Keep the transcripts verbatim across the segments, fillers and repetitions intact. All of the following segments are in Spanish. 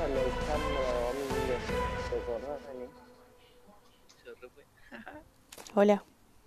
Hola.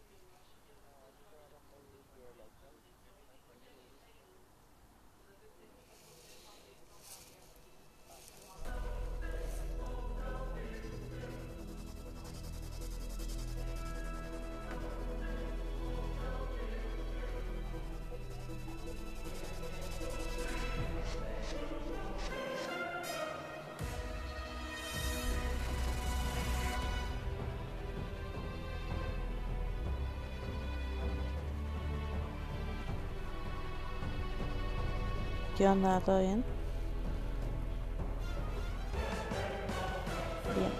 ¿Qué onda? ¿Todo bien? Bien.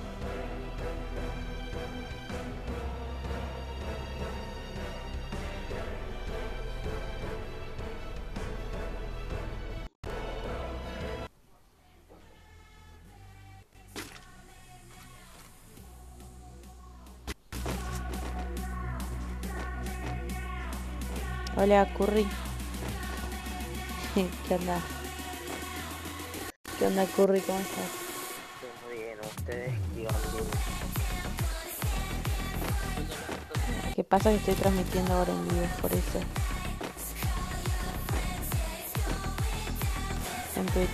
Hola, Curry. ¿Qué onda? ¿Qué onda, Curry? ¿Cómo estás? Muy bien, ustedes digan bien. ¿Qué pasa? Que estoy transmitiendo ahora en vivo, por eso. En Twitch.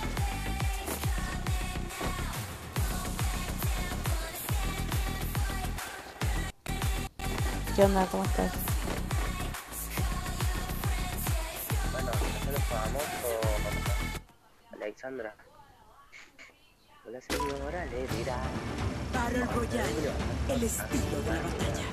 ¿Qué onda? ¿Cómo estás? Bueno, nosotros jugamos con Alexandra. Hola señora, le dirá. Battle Royale, el estilo de la batalla.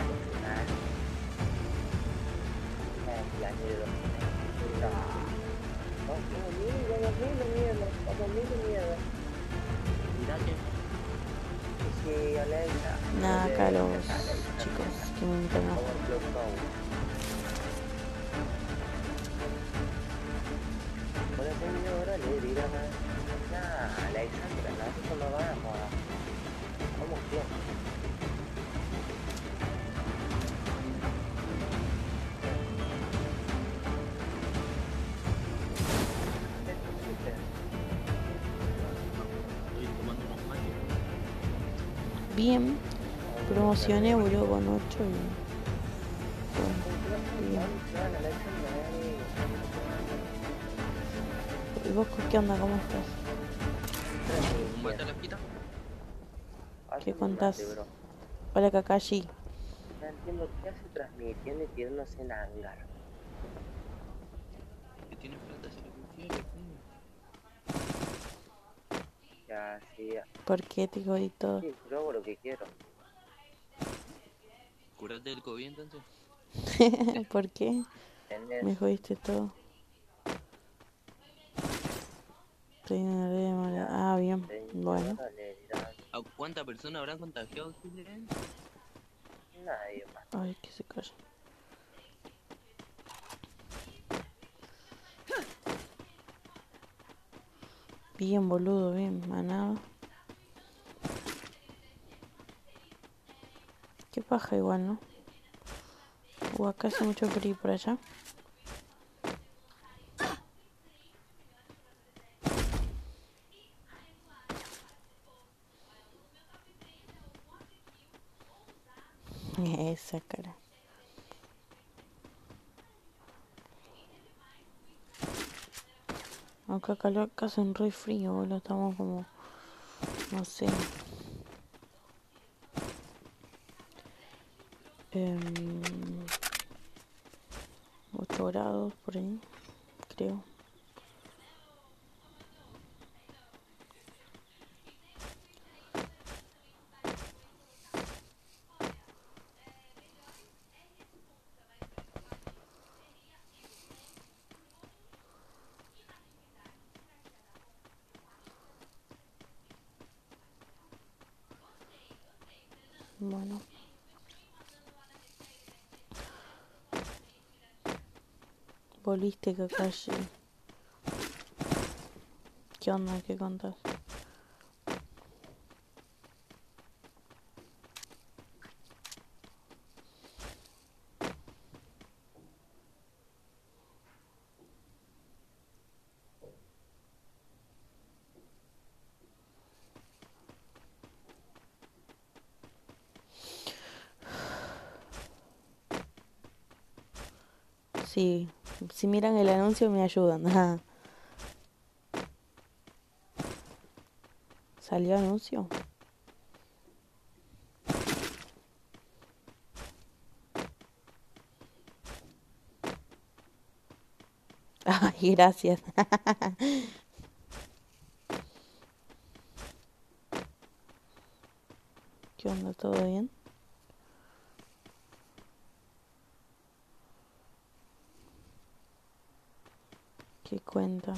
Nada, acá los chicos que me invitan a Hola señora, le dirá. Nah, Alexandra, nosotros no vamos a... ¿Cómo que? bien. Promocioné, boludo, con ocho y... Bueno, bien. ¿Y vos qué onda? ¿Cómo estás? ¿Qué contás? Hola, Kakashi. No entiendo qué hace transmitiendo y tirándose en hangar. Que tiene plata si le confiere, Ya, sí, ¿Por qué te jodí todo? sí, yo hago lo que quiero. Curate del COVID entonces. ¿Por qué? ¿Entendés? Me jodiste todo. Estoy en el demo. La Ah, bien. Bueno. señora le dirá. ¿A cuántas personas habrán contagiado Chile? Nadie más. Ay, que se calla. Bien, boludo, bien. Manado. Qué paja igual, ¿no? O acá hace mucho frío por allá. Esa cara. Acá calor, acá hace un re frío, boludo. Estamos como, no sé. Eh, ocho grados por ahí, creo. Bueno. Volviste, Kakashi. ¿Qué onda? ¿Qué contás? Sí, si miran el anuncio me ayudan. Ajá. ¿Salió anuncio? Ay, gracias. ¿Qué onda? ¿Todo bien? ¿Qué cuentan?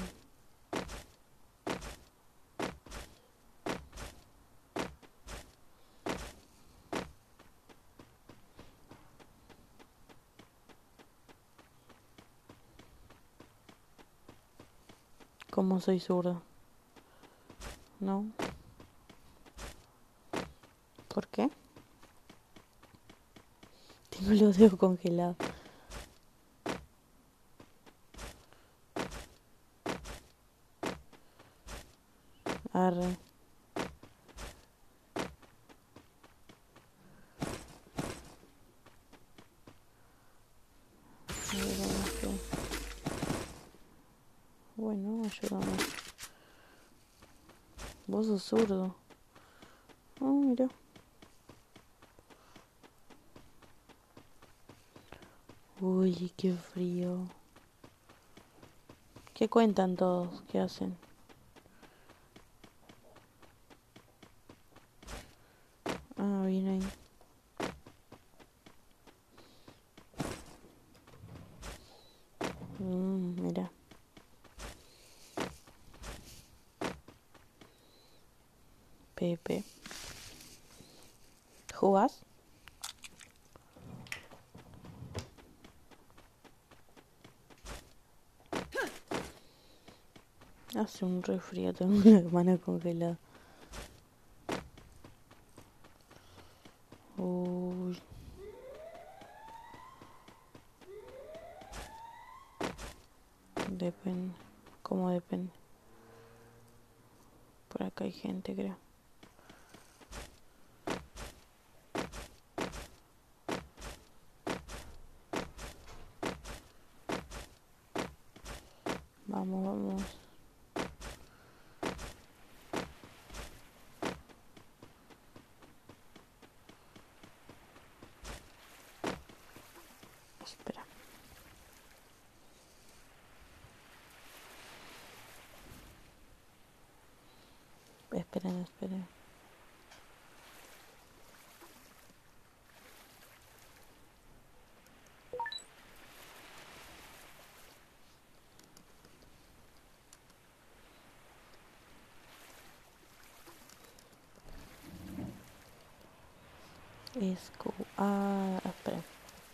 ¿Cómo soy zurdo? ¿No? ¿Por qué? Tengo los dedos congelados. Arre. A ver, vamos a ver. Bueno, ayúdame. Vos sos zurdo. Oh, mira. Uy, qué frío. ¿Qué cuentan todos? ¿Qué hacen? Ah, bien ahí. Mm, mira. Pepe. ¿Jugás? Hace un re frío, tengo una mano congelada. Uy. Depende. ¿Cómo depende? Por acá hay gente, creo. Vamos, vamos. Espera. Esperen, esperen. Escu... Ah, espera.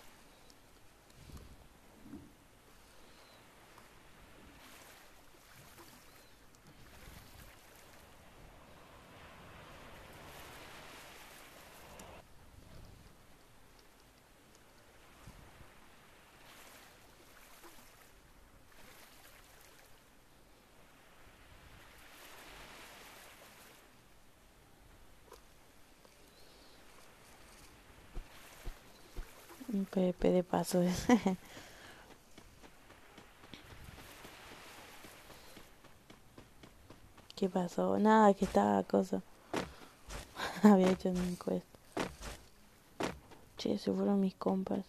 Un P P de paso. ¿Qué pasó? Nada, que estaba cosa. Había hecho una encuesta. Che, se fueron mis compas.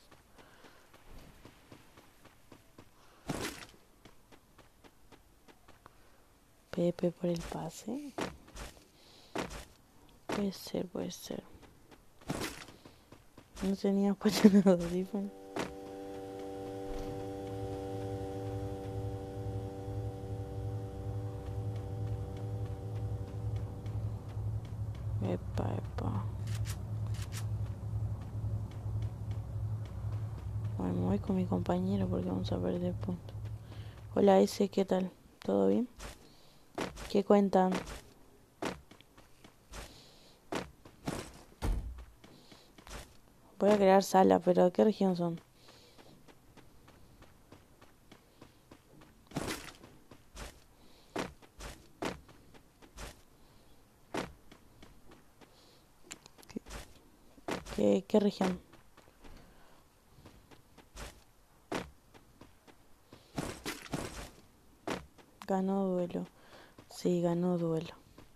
Pepe por el pase. Puede ser, puede ser. No tenía puesto los audífonos. Epa, epa. Bueno, me voy con mi compañero porque vamos a perder puntos. Hola, ese, ¿qué tal? ¿Todo bien? ¿Qué cuentan? Voy a crear sala, pero ¿de qué región son? ¿Qué, qué región? Ganó duelo. Sí, ganó duelo.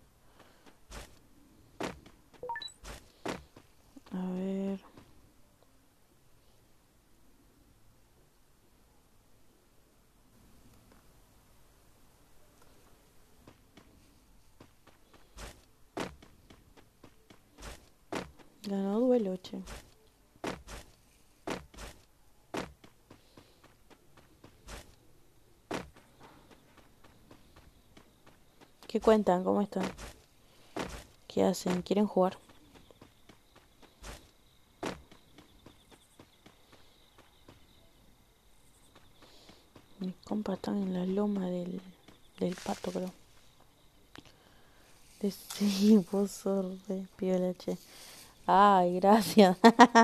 A ver. Ganó duelo, che. ¿Qué cuentan? ¿Cómo están? ¿Qué hacen? ¿Quieren jugar? Mis compas están en la loma del, del pato, creo. De- Sí, vos sos re piola, che. Ay, gracias.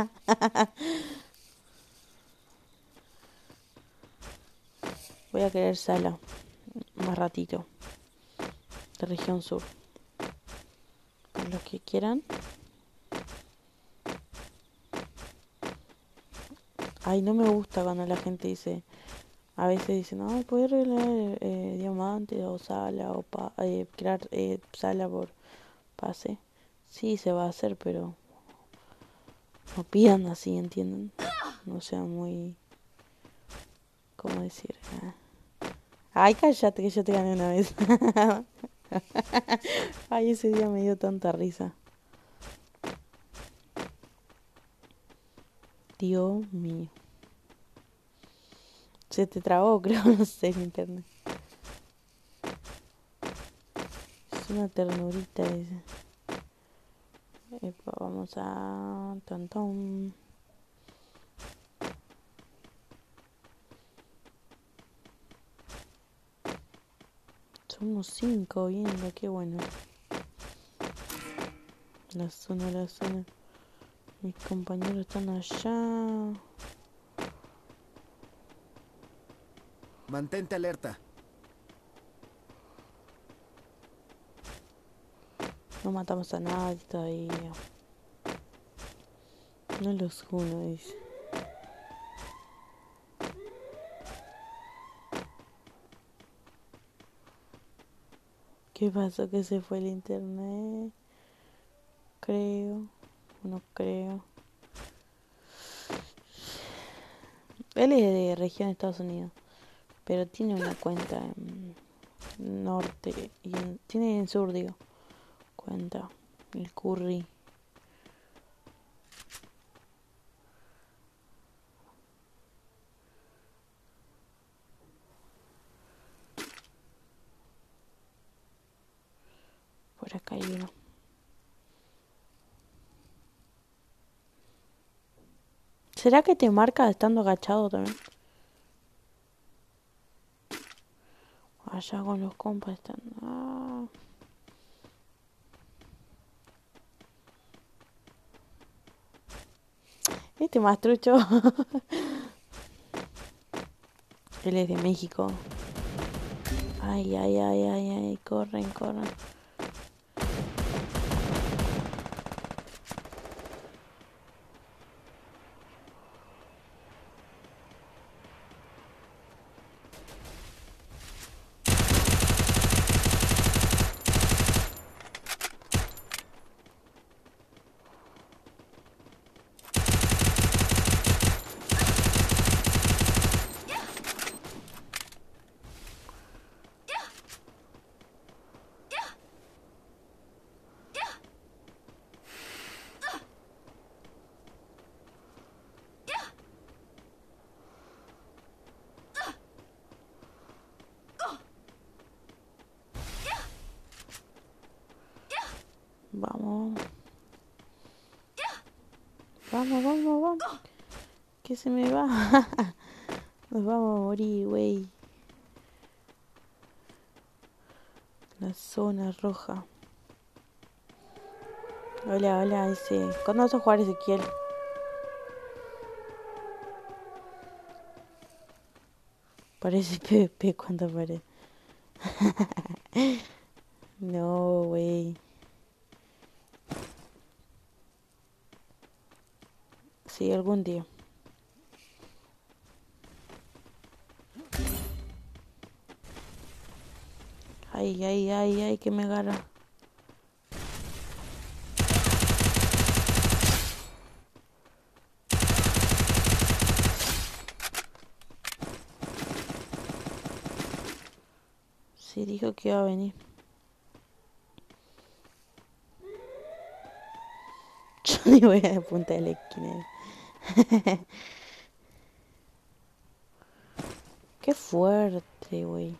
Voy a querer sala. Más ratito. De región sur. Para los que quieran. Ay, no me gusta cuando la gente dice. A veces dicen, no, puedes regalar eh, diamante o sala o pa eh, crear eh, sala por pase. Sí, se va a hacer, pero no pidan así, ¿entienden? No sea muy... ¿Cómo decir? Ah. Ay, cállate que yo te gané una vez. Ay, ese día me dio tanta risa. Dios mío. Se te trabó, creo, no sé, el internet. Es una ternurita esa. Epa, vamos a... Tantón. Somos cinco viendo, qué bueno. La zona, la zona. Mis compañeros están allá. Mantente alerta. No matamos a nadie todavía. No los uno, dice. ¿Qué pasó? Que se fue el internet. Creo. No creo. Él es de región de Estados Unidos. Pero tiene una cuenta en norte. Y en, tiene en sur, digo. Cuenta. El curry. Por acá hay uno. ¿Será que te marca estando agachado también? Allá con los compas están. Ah. Este mastrucho. Él es de México. Ay, ay, ay, ay, ay. Corren, corren. Vamos. Vamos, vamos, vamos. Que se me va. Nos vamos a morir, güey. La zona roja. Hola, hola, ese. ¿Cuándo vas a jugar, Ezequiel? Parece P V P cuando aparece. No, güey. Sí, algún día. Ay, ay, ay, ay, que me agarra. Sí, dijo que iba a venir. Yo ni voy a la punta de la esquina. Qué fuerte, güey.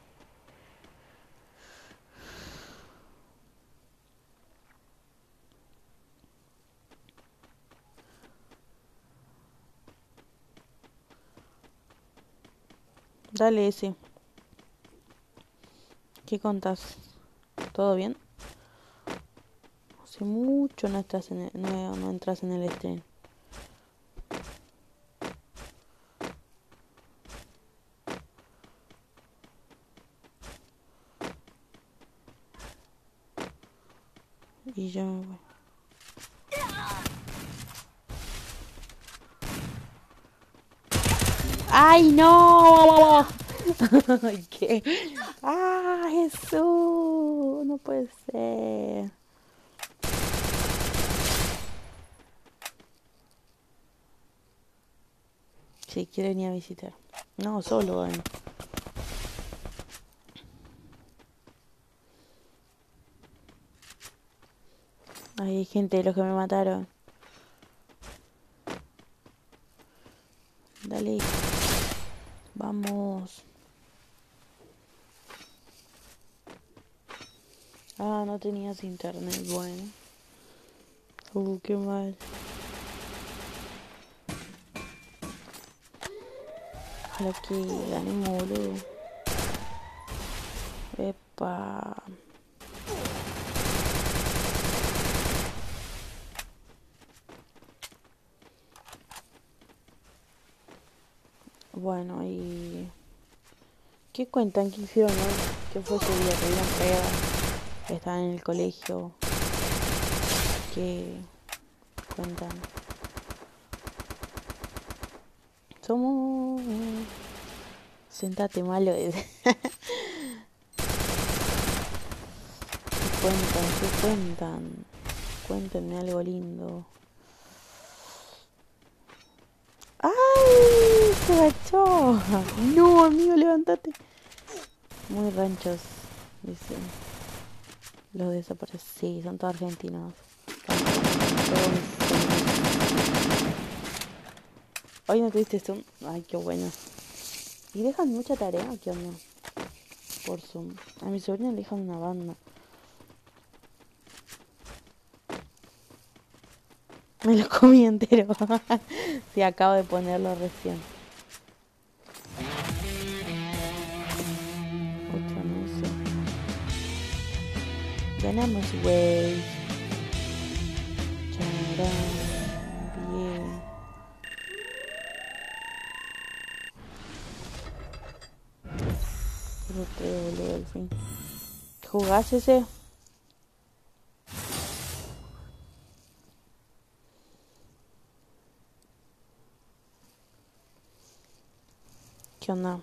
Dale ese. ¿Qué contás? ¿Todo bien? Hace mucho no estás en el, no, no entras en el stream. Y yo me voy. ¡Ay, no! ¿Qué? ¡Ah, Jesús! No puede ser. Si quiere venir a visitar. No, solo van. Ay, hay gente de los que me mataron. Dale. Vamos. Ah, no tenías internet. Bueno. Uh, qué mal. Ojalá que ganemos, boludo. Epa. Bueno, y... ¿qué cuentan? ¿Qué hicieron hoy? ¿Qué fue ese día? ¿Tuvieron pruebas? ¿Estaban en el colegio? ¿Qué cuentan? Somos... Sentate, malo. ¿Qué cuentan? ¿Qué cuentan? Cuéntenme algo lindo. ¡Ay! Se agachó. No, amigo, levántate. Muy ranchos, dicen. Los desaparecidos. Sí, son todos argentinos. Hoy no tuviste Zoom. Ay, qué bueno. ¿Y dejan mucha tarea? ¿Qué onda? Por Zoom. A mi sobrina le dejan una banda. Me lo comí entero. Sí, acabo de ponerlo recién. Otra no sé. Ganamos, güey. Charán. Bien. Puro tres, boludo, al fin. ¿Jugás ese? ¿Qué onda?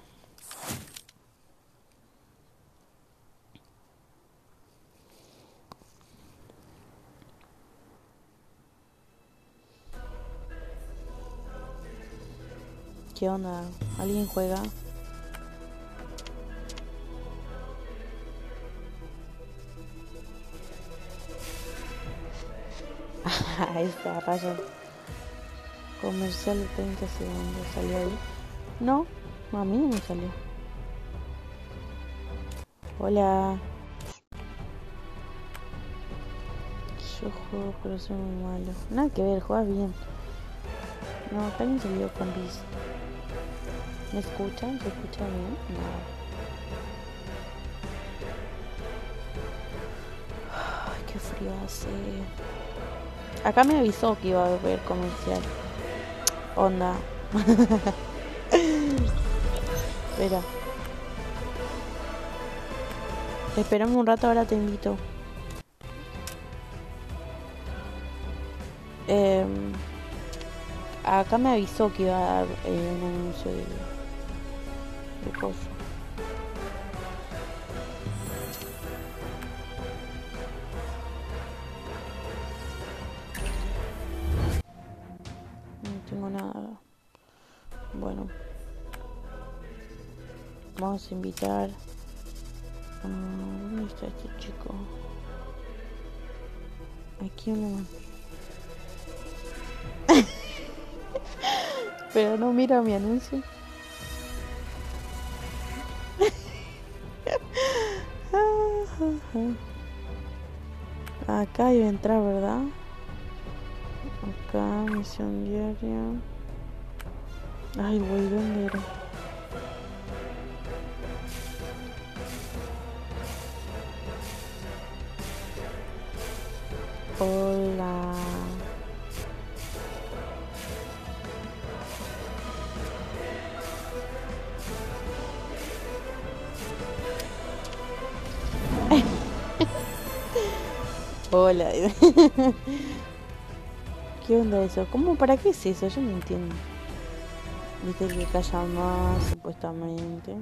¿Qué onda? ¿Alguien juega? Ahí está, rayos. Comercial de treinta segundos. ¿Salió ahí? No, a mí no me salió. Hola. Yo juego, pero soy muy malo. Nada que ver, juegas bien. No, acá alguien salió con bis. ¿Me escuchan? ¿Se escucha bien? No. Ay, qué frío hace. Acá me avisó que iba a haber comercial. Onda. Espera. Esperame un rato, ahora te invito. Eh, acá me avisó que iba a dar eh, un anuncio de, de coso. Bueno, vamos a invitar. Ah, ¿dónde está este chico? Aquí uno más. Pero no mira mi anuncio. Acá iba a entrar, ¿verdad? Acá, misión diaria. Ay, güey, ¿dónde era? Hola. Hola. ¿Qué onda eso? ¿Cómo? ¿Para qué es eso? Yo no entiendo. Viste que calla más, supuestamente.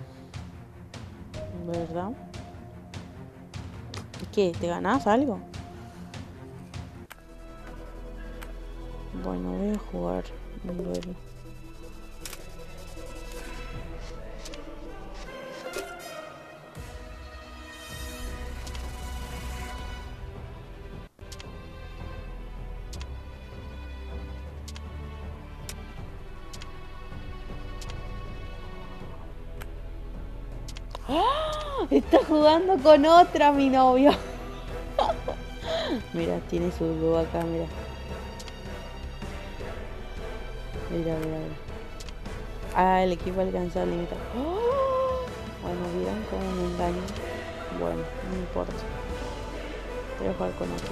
¿Verdad? ¿Qué? ¿Te ganás algo? Bueno, voy a jugar un duelo. ¡Ah! Está jugando con otra mi novio. Mira, tiene su dúo acá, mira. Mira, mira, mira. Ah, el equipo alcanzó el límite. ¡Oh! Bueno, ¿vieron cómo me engaño? Bueno, no importa. Voy a jugar con otro.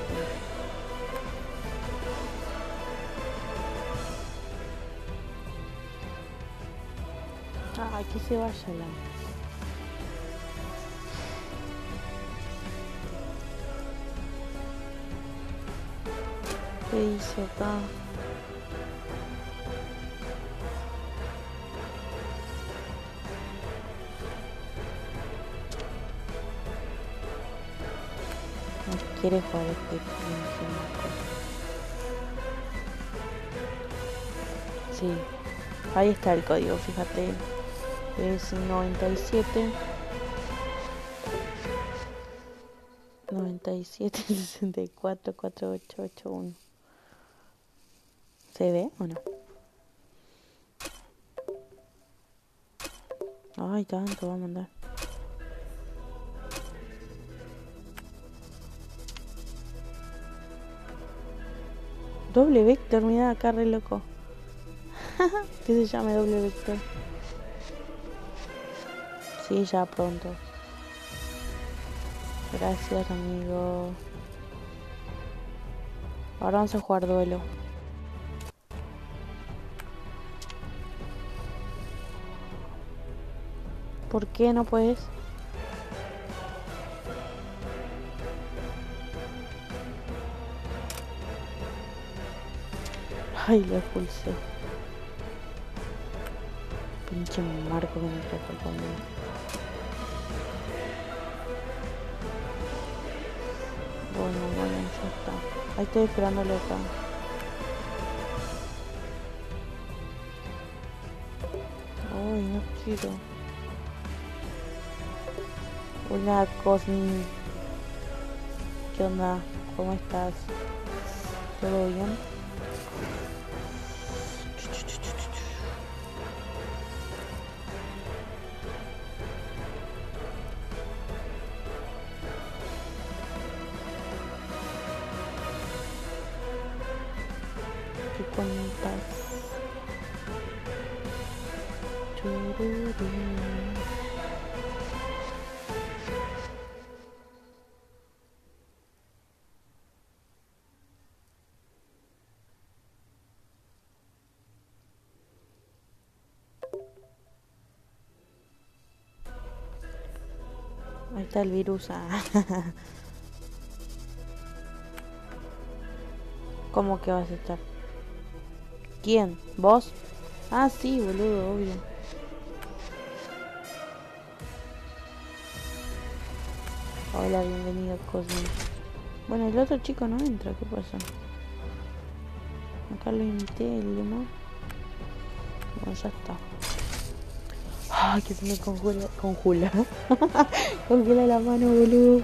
Ah, que se vaya la... ¿Qué dice acá? No quiere jugar este sí, ahí está el código, fíjate. Es noventa y siete noventa y siete sesenta y cuatro cuarenta y ocho ochenta y uno. ¿Se ve o no? Ay, tanto va a mandar. Doble vector, mira acá, re loco. ¿Qué se llama doble vector? Sí, ya pronto. Gracias, amigo. Ahora vamos a jugar duelo. ¿Por qué no puedes? Ay, lo expulsé. Pinche marco que me trajo conmigo. Bueno, bueno, ya está. Ahí estoy esperándole acá. Ay, no quiero. Hola, Cosmi. ¿Qué onda? ¿Cómo estás? ¿Todo bien? ¿Qué cuentas? Chururú. Ahí está el virus. Ah. ¿Cómo que vas a estar? ¿Quién? ¿Vos? Ah, sí, boludo, obvio. Hola, bienvenido, Cosmo. Bueno, el otro chico no entra, ¿qué pasa? Acá lo invité, el demás. Bueno, ya está. Ay, que se me conjura, conjula. Congela la mano, boludo.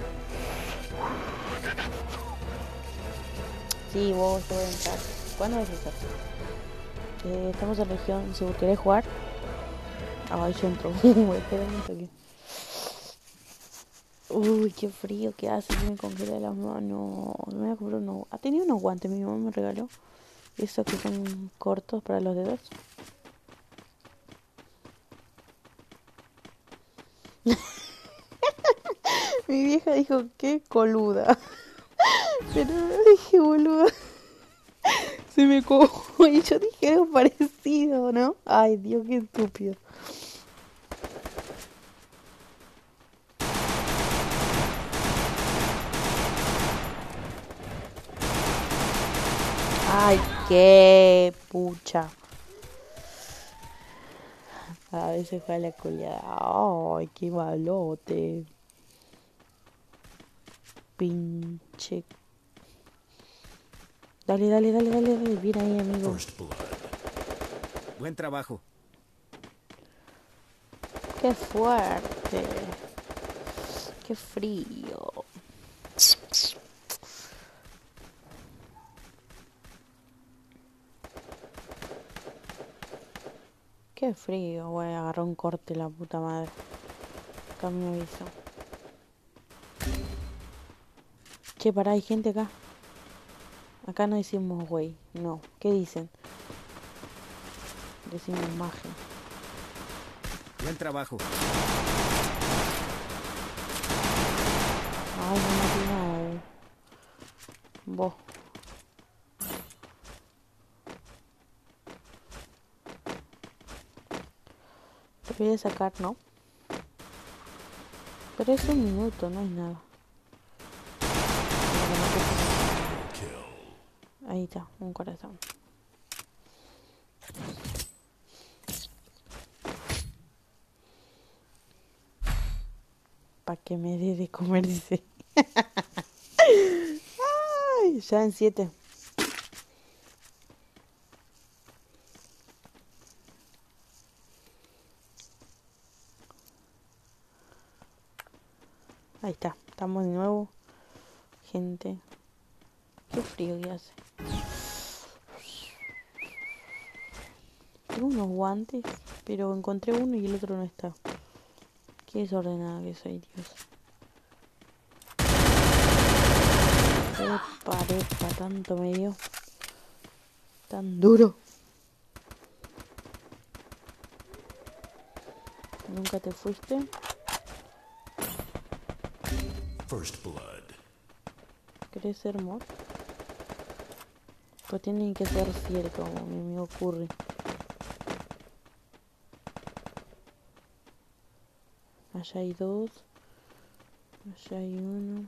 Sí, vos, yo voy a entrar. ¿Cuándo vas a entrar? Eh, estamos en región sur. ¿Querés jugar? Ay, yo entro. Espera un toque. Uy, qué frío que hace. Se me congela la mano. Me voy a comprar unos... Ha tenido unos guantes. Mi mamá me regaló. Esos que son cortos para los dedos. Mi vieja dijo, qué coluda. Pero dije, boludo. Se me cojo. Y yo dije algo parecido, ¿no? Ay, Dios, qué estúpido. Ay, qué pucha. A veces fue a la culiada. Ay, qué malote. Pinche. Dale, dale, dale, dale, dale. Bien ahí, amigo. First blood. Buen trabajo. Qué fuerte. Qué frío. Qué frío, güey. Agarró un corte la puta madre. Acá me aviso. Che, pará, hay gente acá. Acá no decimos güey. No. ¿Qué dicen? Decimos magia. Buen trabajo. Ay, no maté nada, eh. Vos. Te voy a sacar, ¿no? Pero es un minuto, no es nada. Ahí está, un corazón. Pa' que me dé de comer, dice. Ay, ya en siete. Ahí está, estamos de nuevo. Gente. Qué frío que hace. Tengo unos guantes, pero encontré uno y el otro no está. Qué desordenada que soy, Dios. Epa, epa, tanto me dio. Tan duro. ¿Nunca te fuiste? First blood. ¿Querés ser mod? Pues tienen que ser fiel, como mi amigo Curry. Allá hay dos. Allá hay uno.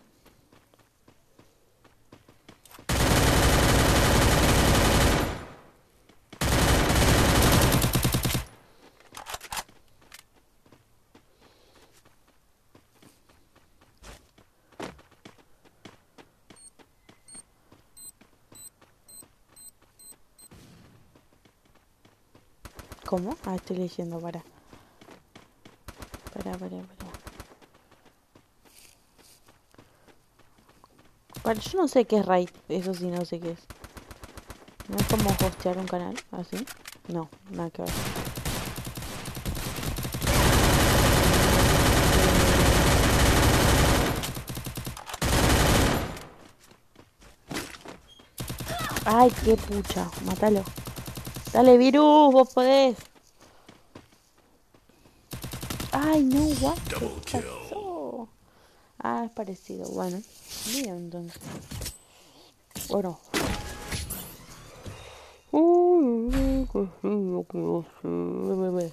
¿Cómo? Ah, estoy leyendo, para. Para, para, para. Para, yo no sé qué es raid, eso sí no sé qué es. ¿No es como hostear un canal? ¿Así? No, nada que ver. Ay, qué pucha, mátalo. Dale, virus, vos podés. Ay, no, what? ¿Qué pasó? Ah, es parecido. Bueno, bien entonces. Bueno. Uy, qué frío que hace, bebé.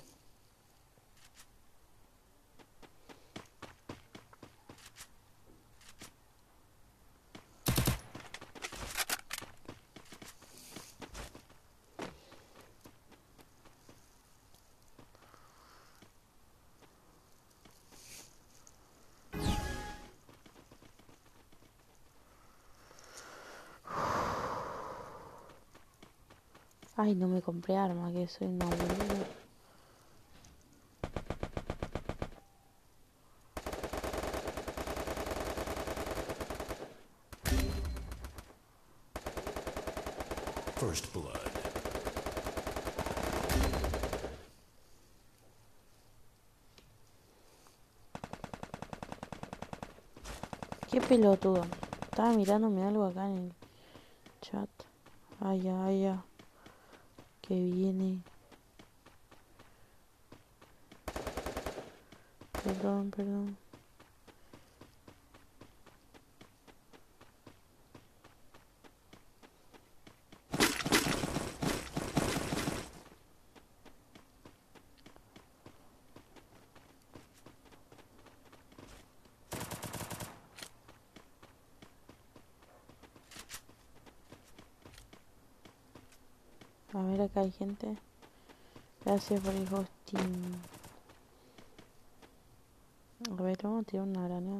Ay, no me compré arma, que soy una boluda. First blood. Qué pelotudo. Estaba mirándome algo acá en el chat. Ay, ya, ay, ya. Que viene. Perdón, perdón. A ver, acá hay gente. Gracias por el hosting. A ver, vamos a tirar una granada.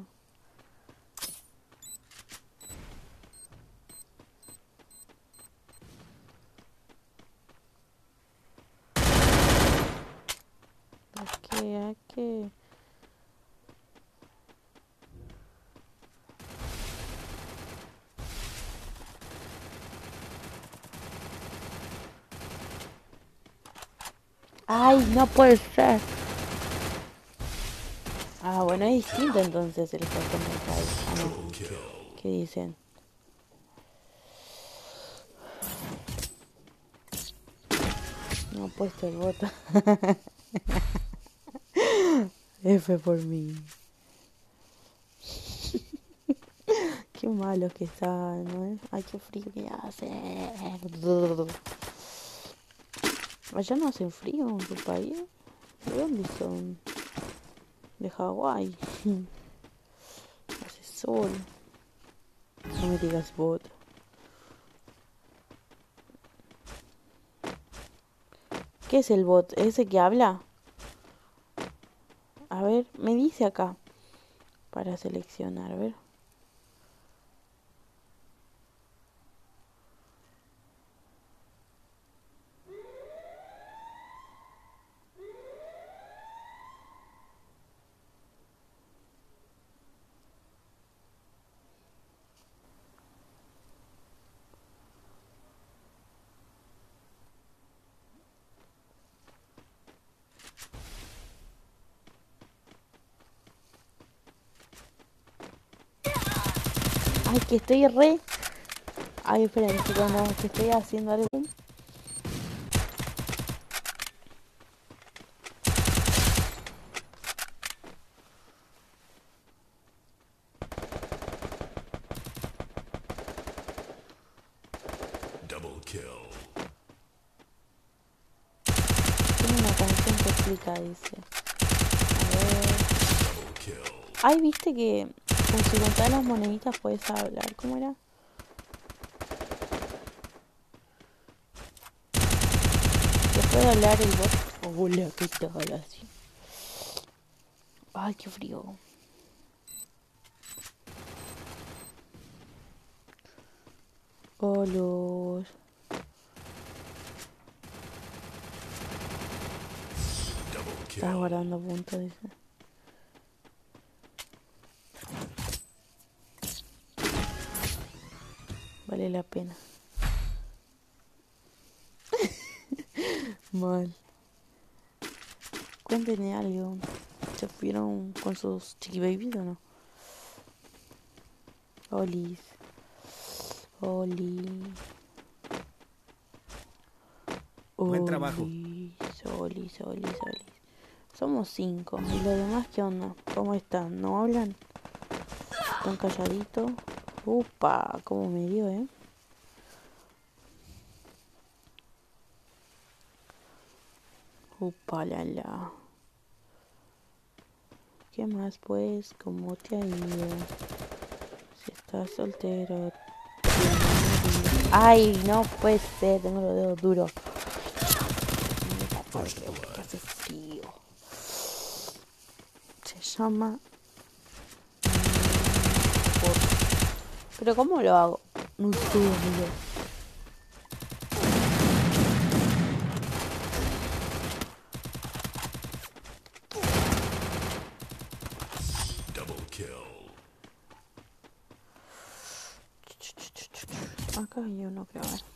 ¿A qué? ¿A qué? Ay, no puede ser. Ah, bueno, es distinto entonces el cartón de Kai. Ah, no. ¿Qué dicen? No he puesto el voto. F por mí. Qué malos que están, ¿no? Ay, qué frío que hace. Allá no hacen frío en tu país. ¿De dónde son? De Hawái. Hace sol. No me digas bot. ¿Qué es el bot? ¿Ese que habla? A ver, me dice acá. Para seleccionar, a ver. Ay, que estoy re... Ay, espera, que no, que estoy haciendo algo. Double kill. Tiene una canción que explica, dice. A ver... Double kill. Ay, viste que con si contás las moneditas puedes hablar. ¿Cómo era? ¿Te puede hablar el bot? Hola, ¿qué tal? Así. Ay, qué frío. Hola. Estás guardando puntos, dice. Vale la pena. Mal. Cuéntenme algo. ¿Se fueron con sus chiqui babies o no? Olis. Oli. Buen trabajo. Olis, olis, olis, olis. Somos cinco. ¿Y los demás qué onda? ¿Cómo están? ¿No hablan? ¿Están calladitos? Upa, cómo me dio, ¿eh? Upa, la, la. ¿Qué más, pues? ¿Cómo te ha ido? Si estás soltero... Ay, no puede ser. Tengo los dedos duros. Porque hace frío. Se llama... Pero ¿cómo lo hago? No sé, amigo. Acá hay uno que a ver.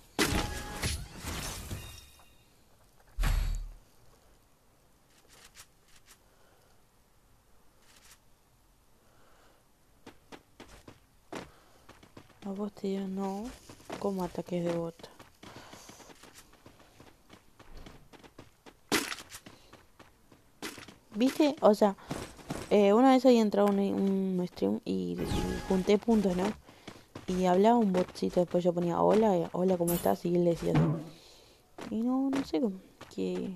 A vos te digo no, como ataques de bot. ¿Viste? O sea, eh, una vez había entrado un, un stream y, y junté puntos, ¿no? Y hablaba un botcito, después yo ponía hola, eh, hola, ¿cómo estás? Y él decía así. Y no, no sé cómo, que...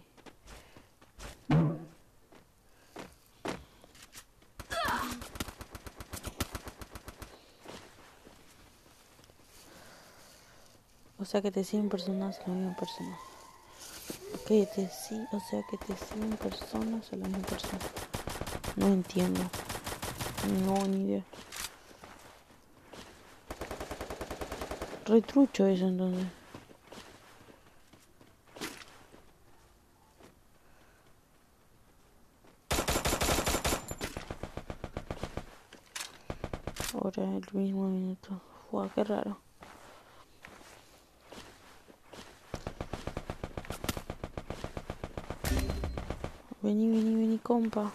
O sea que te siguen personas a la misma persona. Que te sí, o sea que te siguen personas a la misma persona. No entiendo. No, ni idea. Retrucho eso entonces. Ahora el mismo minuto. Fua, qué raro. Vení, vení, vení, compa.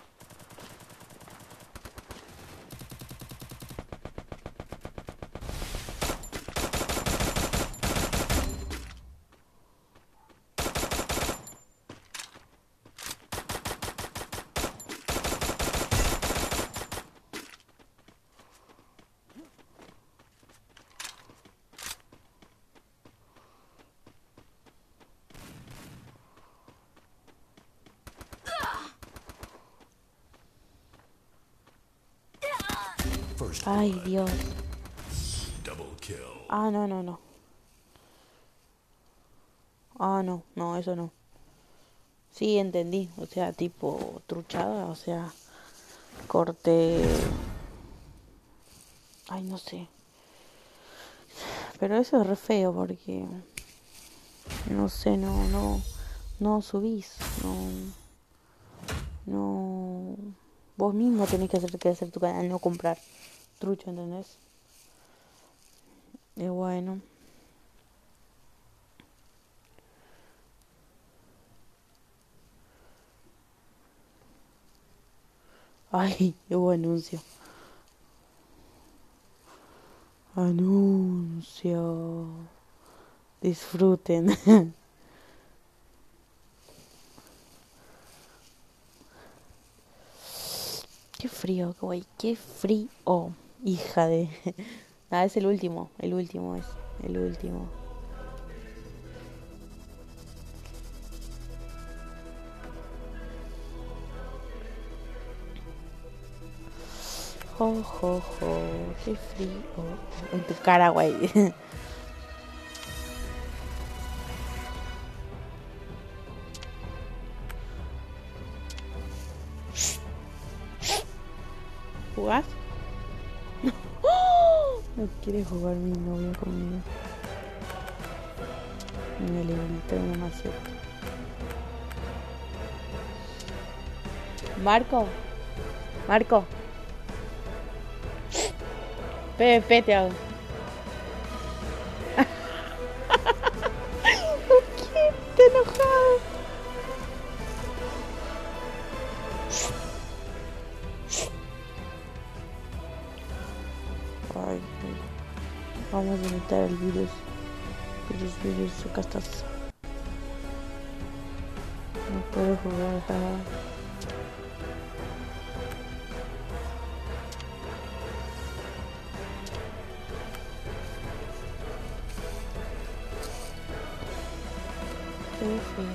First Ay, blood. Dios. Double kill. Ah, no, no, no. Ah, no, no, eso no. Sí, entendí. O sea, tipo truchada, o sea, corte. Ay, no sé. Pero eso es re feo porque. No sé, no, no. No subís. No. No. Vos mismo tenés que hacer crecer tu canal, no comprar. Trucho, ¿entendés? Y bueno. Ay, hubo anuncio. Anuncio. Disfruten. Qué frío, güey, qué frío. Hija de... Ah, es el último, el último es, el último. Jo, jo, jo, qué frío. En tu cara, güey. ¿Jugás? No quiere jugar mi novia conmigo. Me le invité una maceta. Marco. Marco. Pepe, te hago. ¿Por qué? Te enojado. Ay, vamos a imitar el virus. Virus, virus, acá estás. No puedo jugar acá. Qué feo.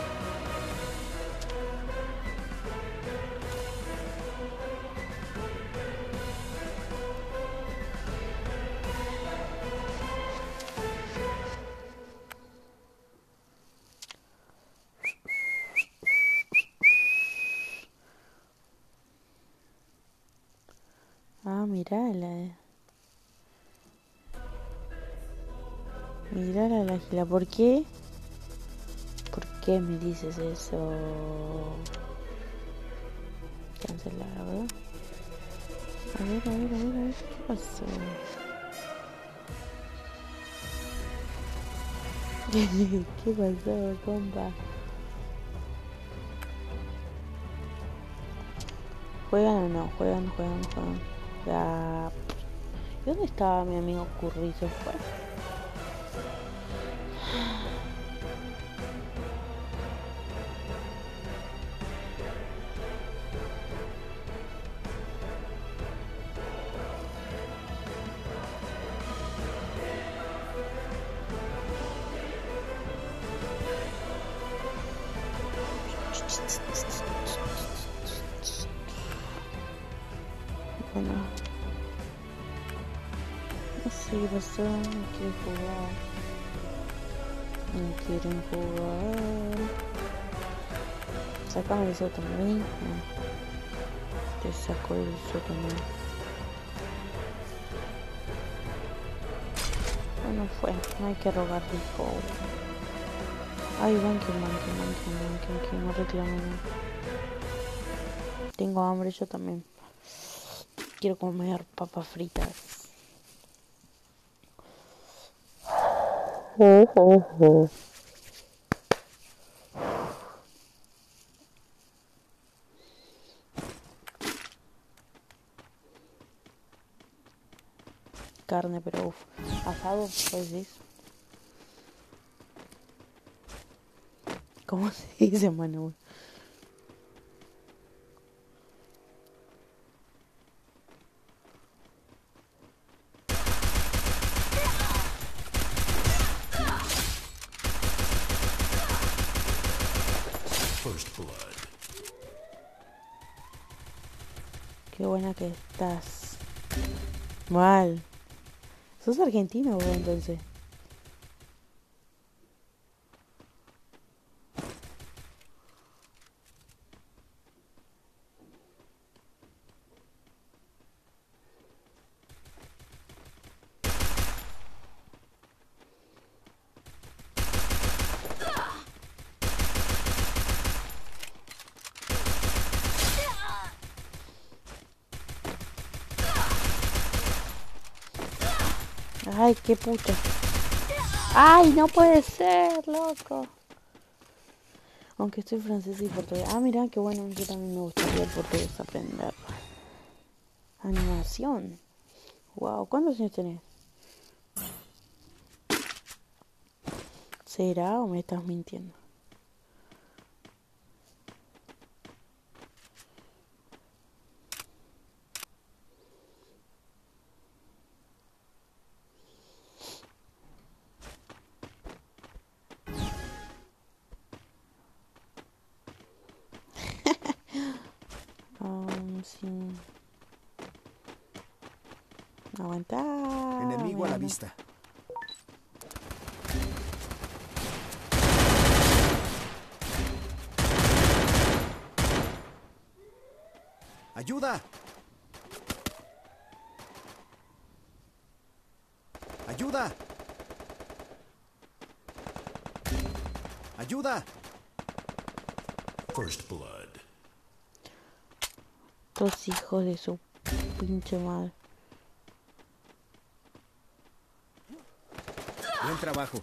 Ah, mirala. Mirala la gila. ¿Por qué? ¿Por qué me dices eso? Cancelar, ¿verdad? A ver, a ver, a ver, a ver. ¿Qué pasó? ¿Qué pasó, compa? ¿Juegan o no? Juegan, juegan, juegan. Ya. ¿Y dónde estaba mi amigo Curry? ¿Se fue? Bueno, no sé qué pasó, no quiero jugar, no quieren jugar. Sácame eso también. No. Te saco eso también. Bueno, fue, no hay que robar rico. Ay, banquen, banquen, banquen, banquen, que no reclamen. Tengo hambre, yo también. Quiero comer papas fritas. Oh, oh, oh. Carne, pero uff. Asado, pues decís. ¿Cómo se dice, Manuel? First blood. Qué buena que estás. Mal. ¿Sos argentino vos entonces? Ay, qué puta. Ay, no puede ser, loco. Aunque estoy francés y portugués. Ah, mira, qué bueno. Yo también me gustaría el portugués aprender. Animación. Wow, ¿cuántos años tenés? ¿Será o me estás mintiendo? Um, sí. Aguantá. Enemigo a la bueno. vista. ¡Ayuda! ¡Ayuda! ¡Ayuda! First blood. Dos hijos de su pinche madre. Buen trabajo.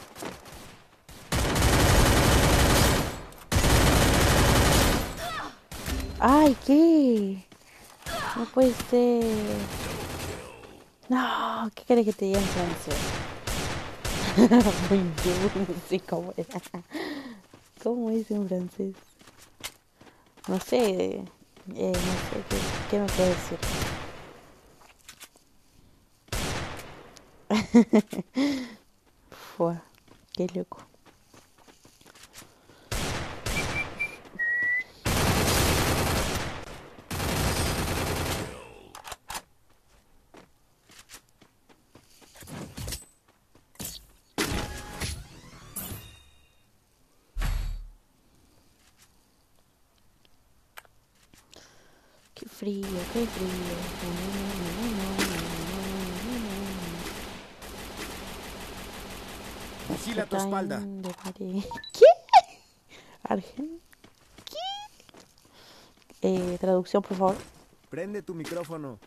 ¡Ay, qué! No puede ser. No, ¿qué querés que te diga en francés? Bonjour, no sé cómo era. ¿Cómo es en francés? No sé, eh, no sé, ¿qué, qué me puede decir? Fua, qué loco. Qué frío, qué frío. Vigila tu espalda. De pared. ¿Qué? Argen. ¿Qué? Eh, traducción, por favor. Prende tu micrófono.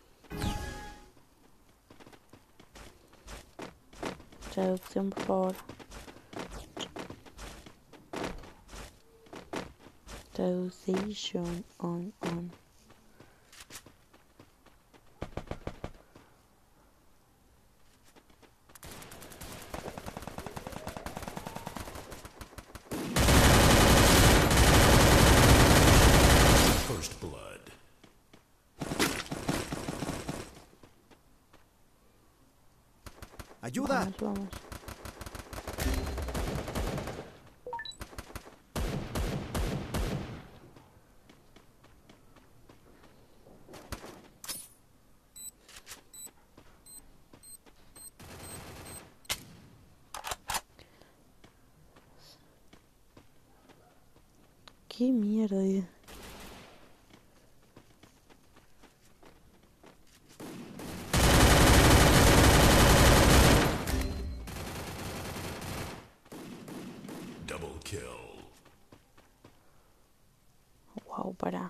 Traducción, por favor. Traduction on on. First blood. ¡Ayuda! Vamos, vamos. ¿Qué mierda? Dios. Double kill. Wow, para.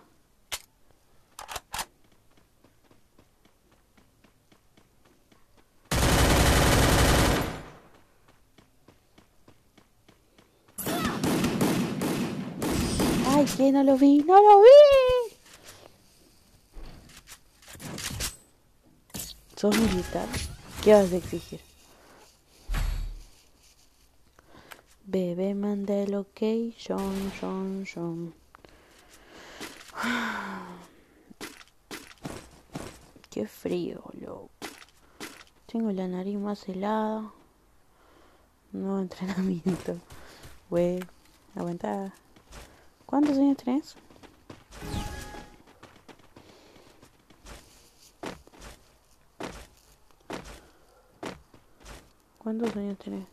Ay, que no lo vi, no lo vi. ¿Sos militar? ¿Qué vas a exigir? Bebé, mandé location, son, son. Qué frío, loco. Tengo la nariz más helada. Nuevo entrenamiento. Güey, aguanta. ¿Cuántos años tenés? ¿Cuántos años tenés?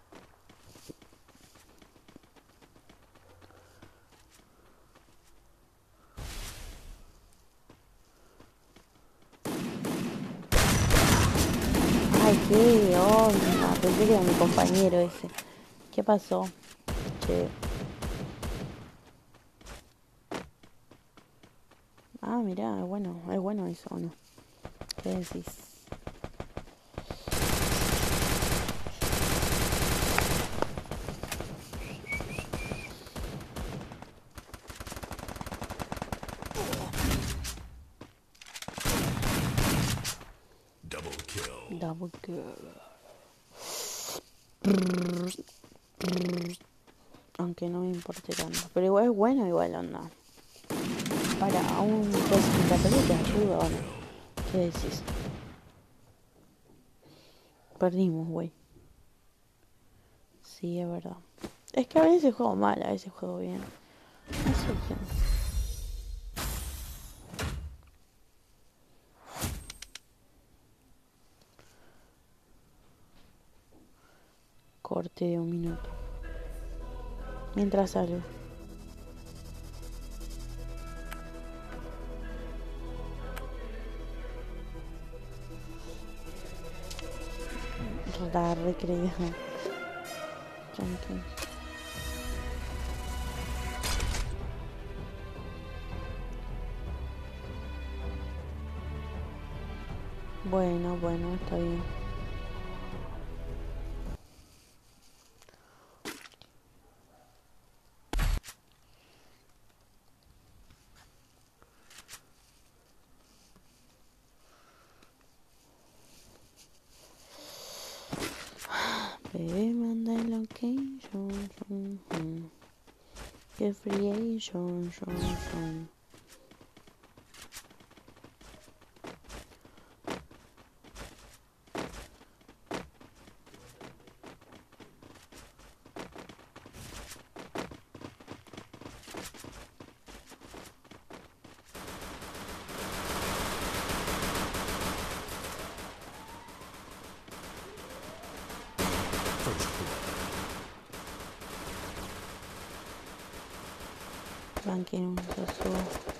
Ay, qué onda. Pensé que era mi compañero ese. ¿Qué pasó? Che. Ah, mirá, bueno, es bueno eso, ¿o no? ¿Qué decís? Double kill. Double kill. Aunque no me importe tanto. Pero igual es bueno, igual onda. Para un clasificatorio te ayuda, ¿o no? ¿Qué decís? Perdimos, güey. Sí, es verdad. Es que a veces juego mal, a veces juego bien. No sé qué. Corte de un minuto. Mientras salgo. La recreo. Tranquilo. Bueno, bueno, está bien. Bebé, manda el location, son, son. Qué friation, son, son. First blood. Banquen un sazo.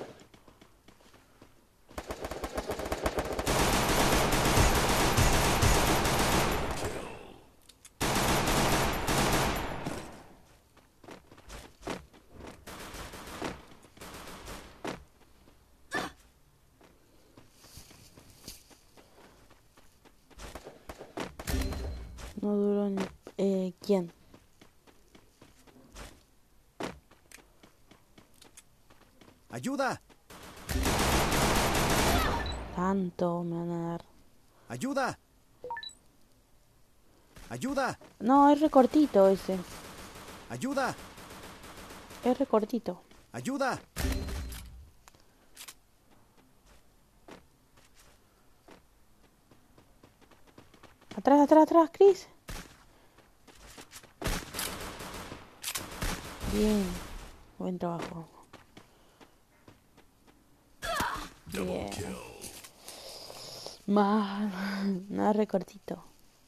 No duró ni... Eh, ¿quién? ¡Ayuda! Tanto me van a dar. ¡Ayuda! ¡Ayuda! No, es recortito ese. ¡Ayuda! Es recortito. ¡Ayuda! Atrás, atrás, atrás, Chris. Bien. Buen trabajo. Double Bien. kill. Mal. Nada recortito.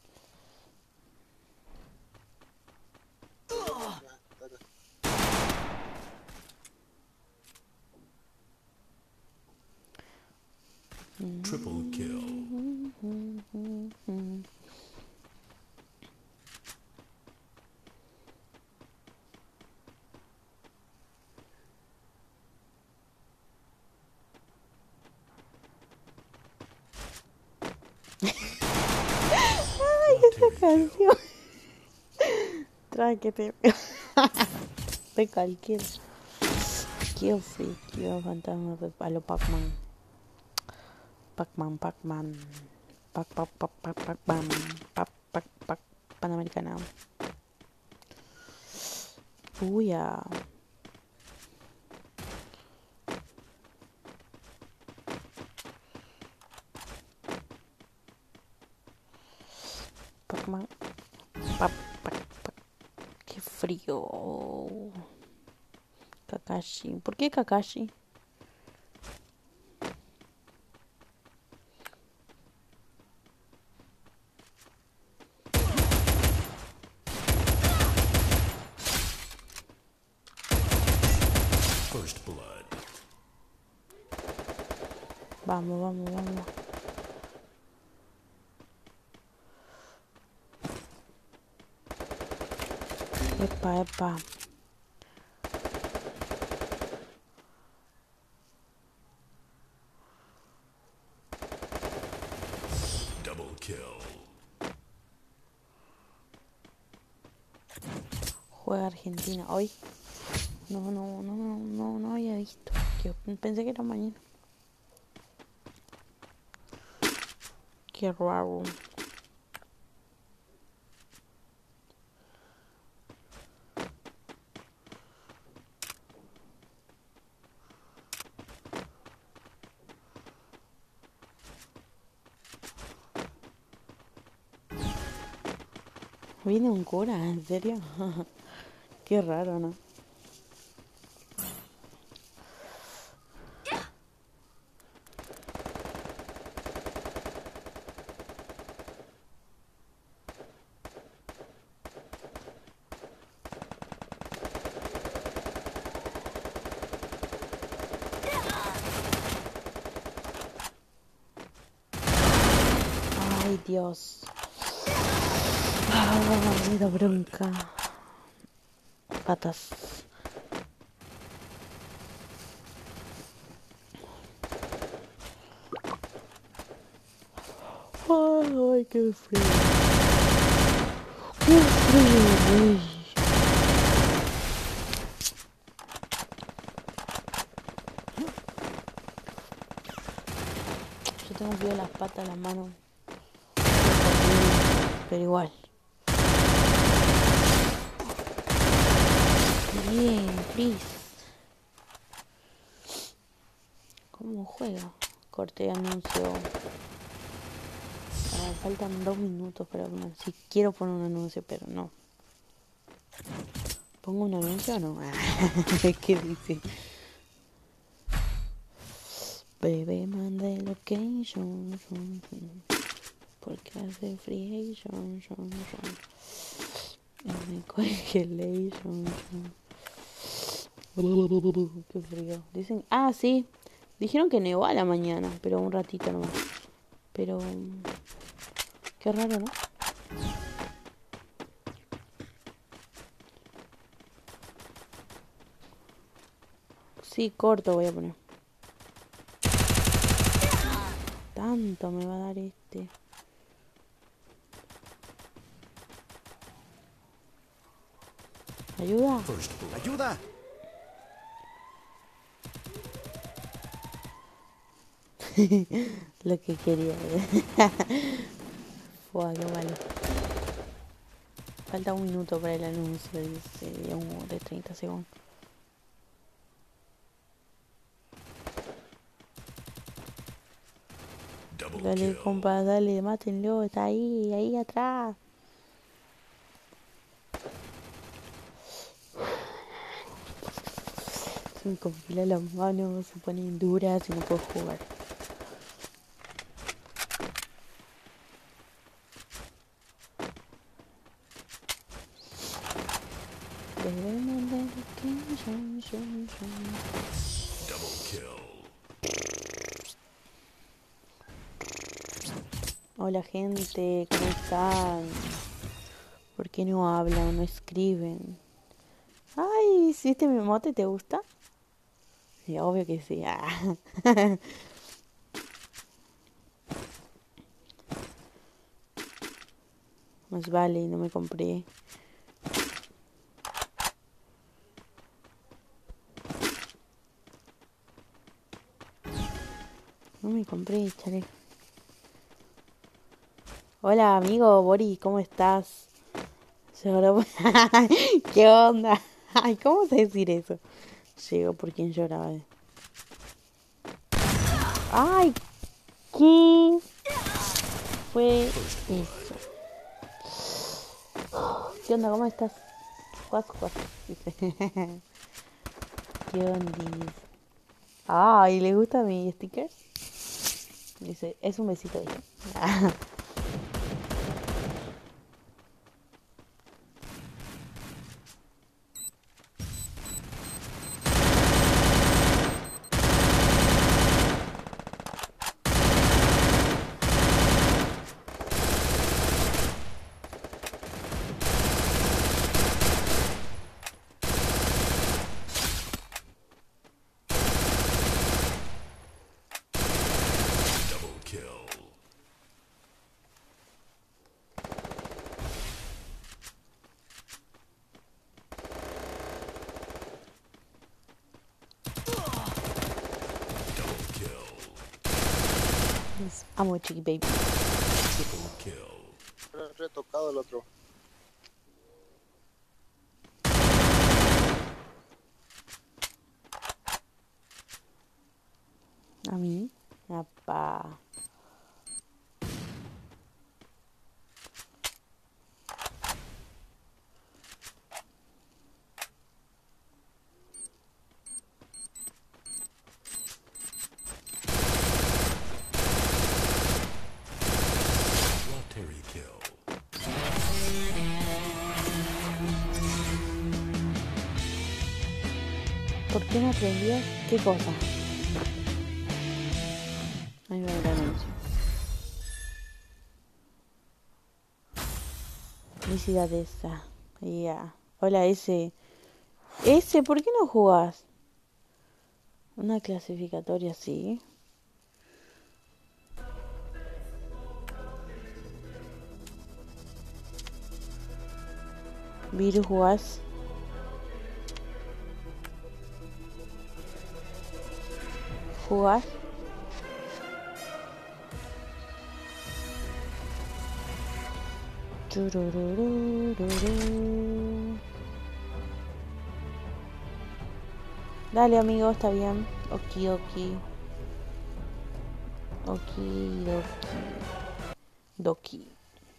Triple kill. Quadra Canción. Tráquete. De cualquiera. Kill Free, Kill Fantasma a lo Pac-Man. Pac-Man, Pac-Man. Pac, pac, pac, pac, Pac-Man. Pac, pac, pac, Panamericana. Uya. Pac-Man. Pac, pac, pac. Qué frío. Kakashi. ¿Por qué Kakashi? First blood. Vamos, vamos, vamos. Epa, epa. Double kill. Juega Argentina hoy. No, no, no, no, no, no había visto. Yo pensé que era mañana. Qué raro. Viene un cura, ¿en serio? Qué raro, ¿no? Ay, Dios. Ah, me da bronca. Patas. Ay, qué frío. Qué frío, güey. Yo tengo frío en las patas, las manos. Pero igual. Bien, Chris. ¿Cómo juega? Corte de anuncio. Ah, faltan dos minutos para poner. Si quiero poner un anuncio, pero no. ¿Pongo un anuncio o no? ¿Qué dice? Bebé, mandé location. Porque hace frío. Me congelé. Qué frío. Dicen, ah, sí. Dijeron que nevó a la mañana, pero un ratito nomás. Pero qué raro, ¿no? Sí, corto voy a poner. Tanto me va a dar este. ¿Ayuda? ¡Ayuda! Lo que quería. Fua, qué malo. Falta un minuto para el anuncio, dice, un de treinta segundos. Double Dale, kill. compa, dale, mátenlo, está ahí, ahí atrás. Se me congela las manos, se ponen duras y no puedo jugar. Double kill. Hola gente, ¿cómo están? ¿Por qué no hablan, no escriben? Ay, ¿sí este mi mote te gusta? Sí, obvio que sí. Ah. Más vale, no me compré. No me compré, chale. Hola amigo Boris, ¿cómo estás? Lloró. ¿Qué onda? Ay, ¿cómo sé decir eso? Llegó por quien lloraba. Ay, ¿qué fue eso? ¿Qué onda? ¿Cómo estás? Cuas, cuas, dice. ¿Qué onda? Ay, ¿le gusta mi sticker? Dice, es un besito, dice. Double kill. Double kill. Yes, amo chiqui baby. Triple kill. Retocado el otro. A mí. Apa. Lottery kill. ¿Por qué no aprendías? ¿Qué cosa? Ahí va el anuncio. Felicidades. Ah, ya. Hola, ese. Ese, ¿por qué no jugás? Una clasificatoria así. Virus, jugás. ¿Jugás? Churururururu. Dale, amigo, está bien. Oki, oki. Oki, doki. Doki.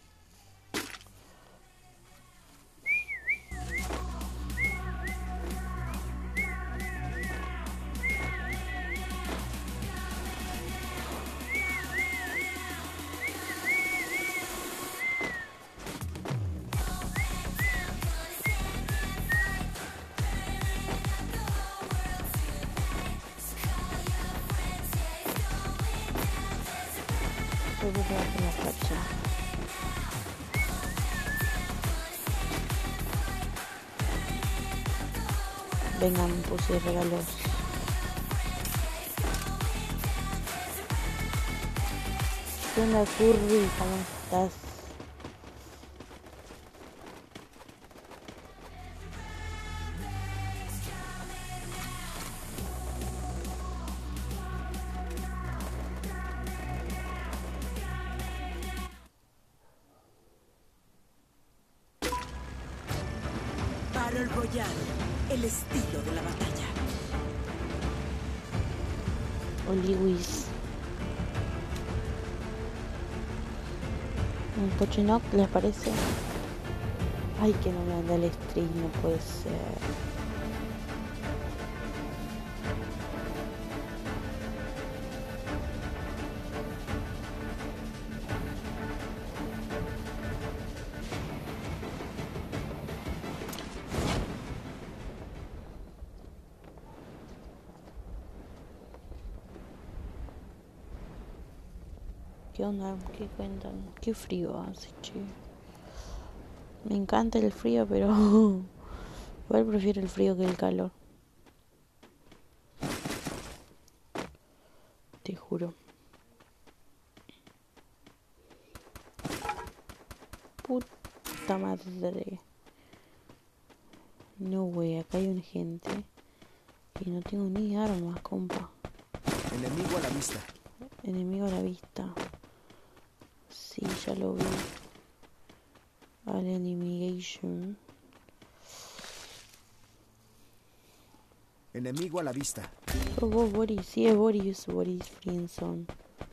Voy a probar con la facha. Vengan, puse regalos. ¿Qué onda, Curry? ¿Cómo estás? Battle Royale, el estilo de la batalla. Oli Luis. ¿Un Pochinoc les parece? Ay, que no me anda el stream, no puede ser. ¿Qué onda? ¿Qué cuentan? Qué frío hace, che. Me encanta el frío, pero igual prefiero el frío que el calor. Te juro. Puta madre. No, güey, acá hay una gente y no tengo ni armas, compa. Enemigo a la vista. Enemigo a la vista. Sí, ya lo vi. Al Elimination. Enemigo a la vista. Oh, vos, Boris. Sí, es Boris. Boris Friendzone.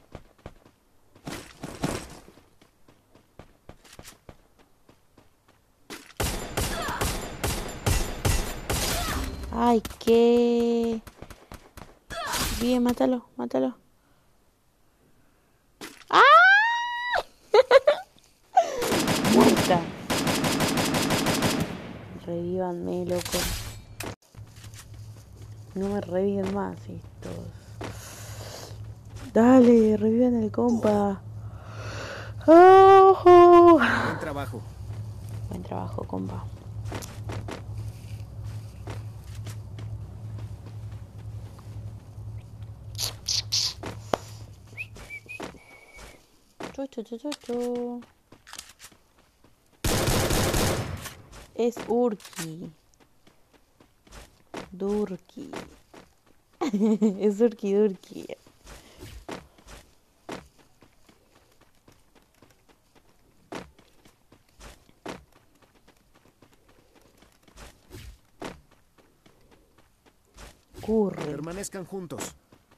Ay, qué. Bien, mátalo, mátalo. ¡Ah! Muerta. Revívanme, loco. No me reviven más estos. Dale, revivan el compa. Oh. Buen trabajo. Buen trabajo, compa. Chu, chu, chu, chu, chu. Es Urki. Durki. Es Urki Durki. Curre. Permanezcan juntos.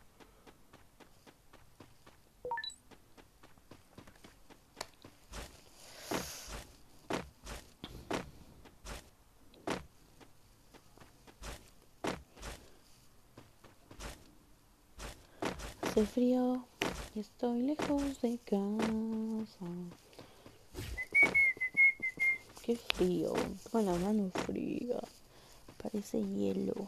Hace frío y estoy lejos de casa. Qué frío. Con la mano fría. Parece hielo.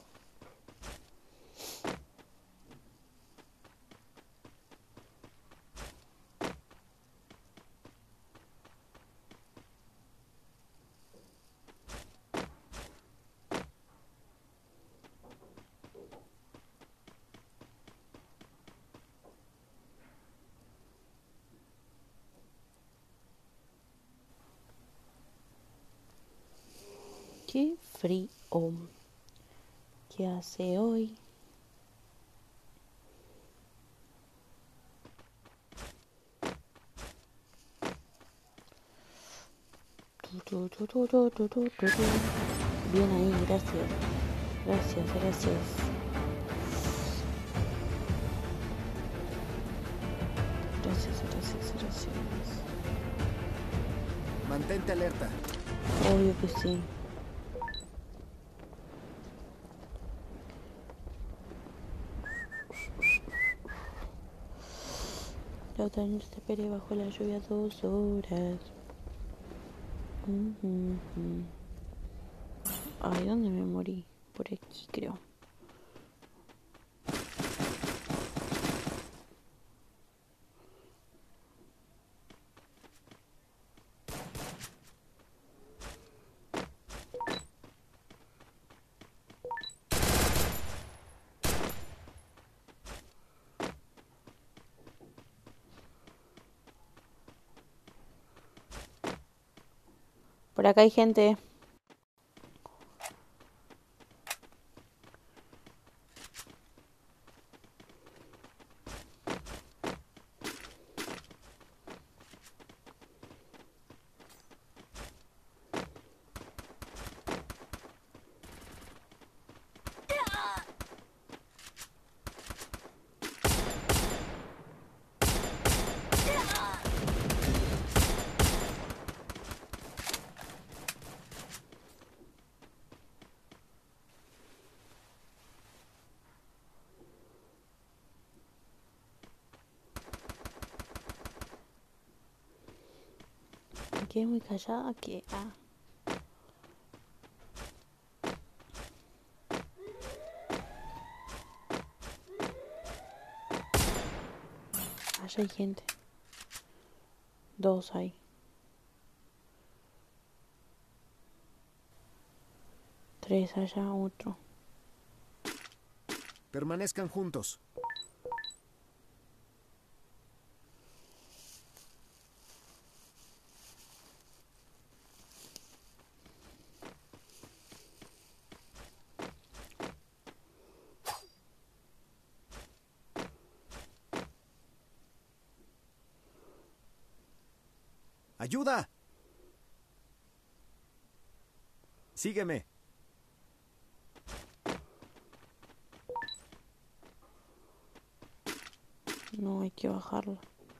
Qué frío que hace hoy. Tu, tu, tu, tu, tu, tu, tu, tu. Bien ahí, gracias. Gracias, gracias. Gracias, gracias, gracias. Mantente alerta. Obvio que sí. La otra noche te esperé bajo la lluvia dos horas. Mm-hmm. Ay, ¿dónde me morí? Por aquí, creo. Por acá hay gente. quedé muy callada que... Ah. Allá hay gente. Dos hay. Tres allá, otro. Permanezcan juntos. ¡Ayuda! Sígueme. No, hay que bajarlo.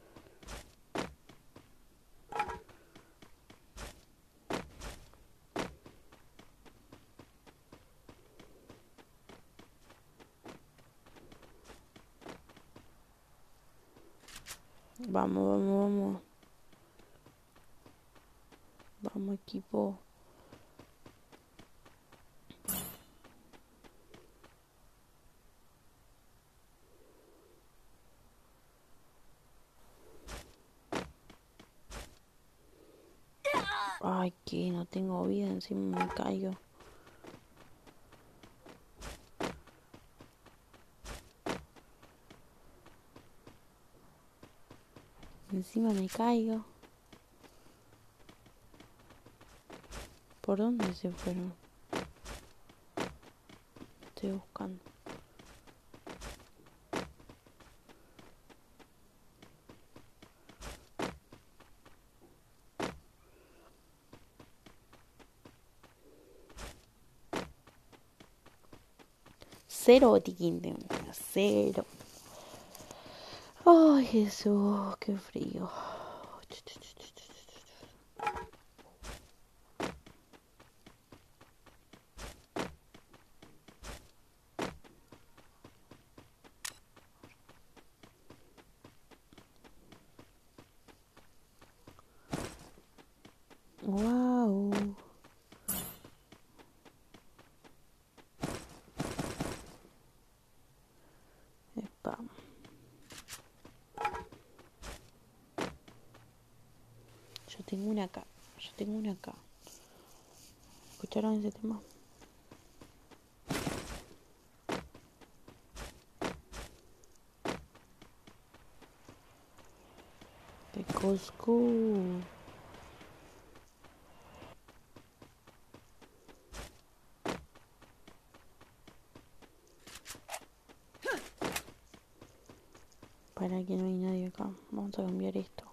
Vamos, vamos, vamos. Vamos, equipo. Ay, que no tengo vida, encima me caigo. Encima me caigo. ¿Por dónde se fueron? Estoy buscando. Cero botiquín tengo. Cero. Ay, Jesús, qué frío. Wow. Epa. Yo tengo una acá. Yo tengo una acá. ¿Escucharon ese tema? De Coscu. Para que no hay nadie acá. Vamos a cambiar esto.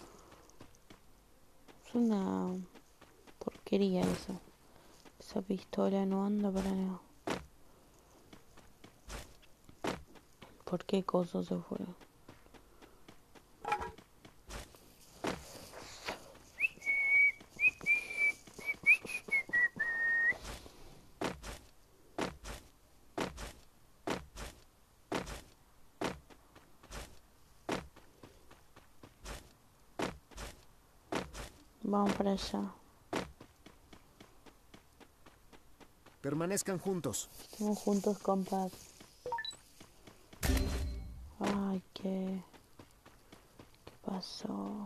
Es una porquería eso. Esa pistola no anda para nada. ¿Por qué cosas se fueron? Vamos para allá. Permanezcan juntos. Estamos juntos, compas. Ay, qué... ¿Qué pasó?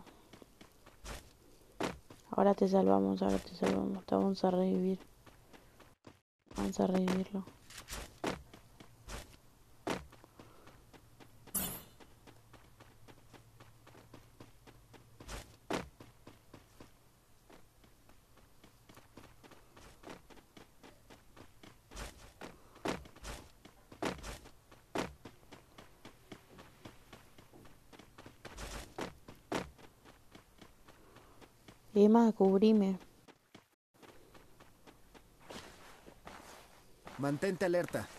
Ahora te salvamos, ahora te salvamos. Te vamos a revivir. Vamos a revivirlo. Emma, cubrime. Mantente alerta.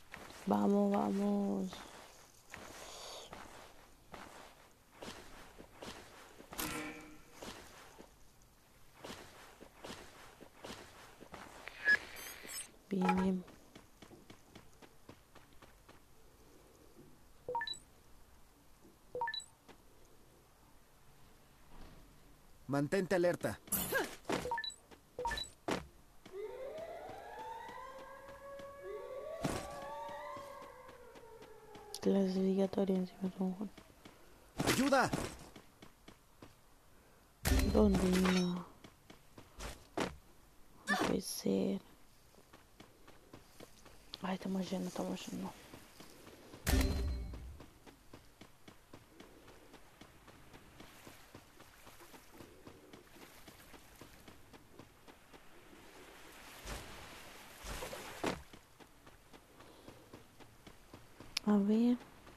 Vamos, vamos. Bien, bien. Mantente alerta. Clasificatorio encima son Juan. ¡Ayuda! ¿Dónde? No. No puede ser. Ay, estamos yendo, estamos yendo. A ver.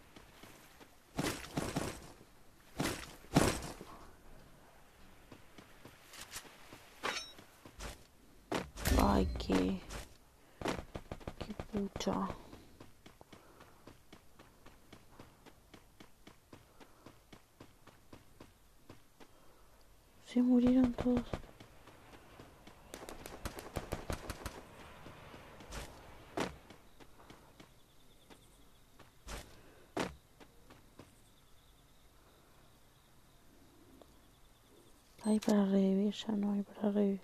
Ay, qué... qué pucha. Se murieron todos. Hay para revivir, ya no hay para revivir.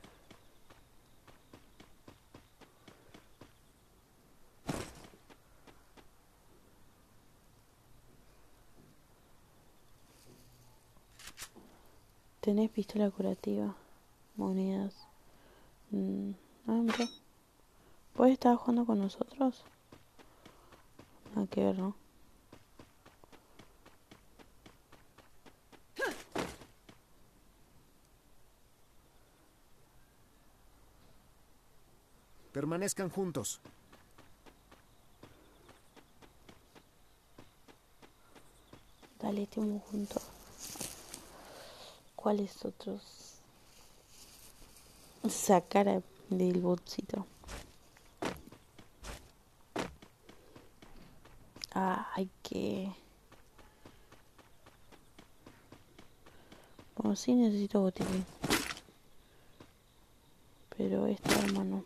¿Tenés pistola curativa? Monedas. Mm. Ah, mira. ¿Vos estabas jugando con nosotros? Nada que ver, ¿no? Permanezcan juntos. Dale, estemos juntos. ¿Cuáles otros? Esa cara del botcito. Ah, hay que... Bueno, sí necesito botiquín. Pero esta arma no.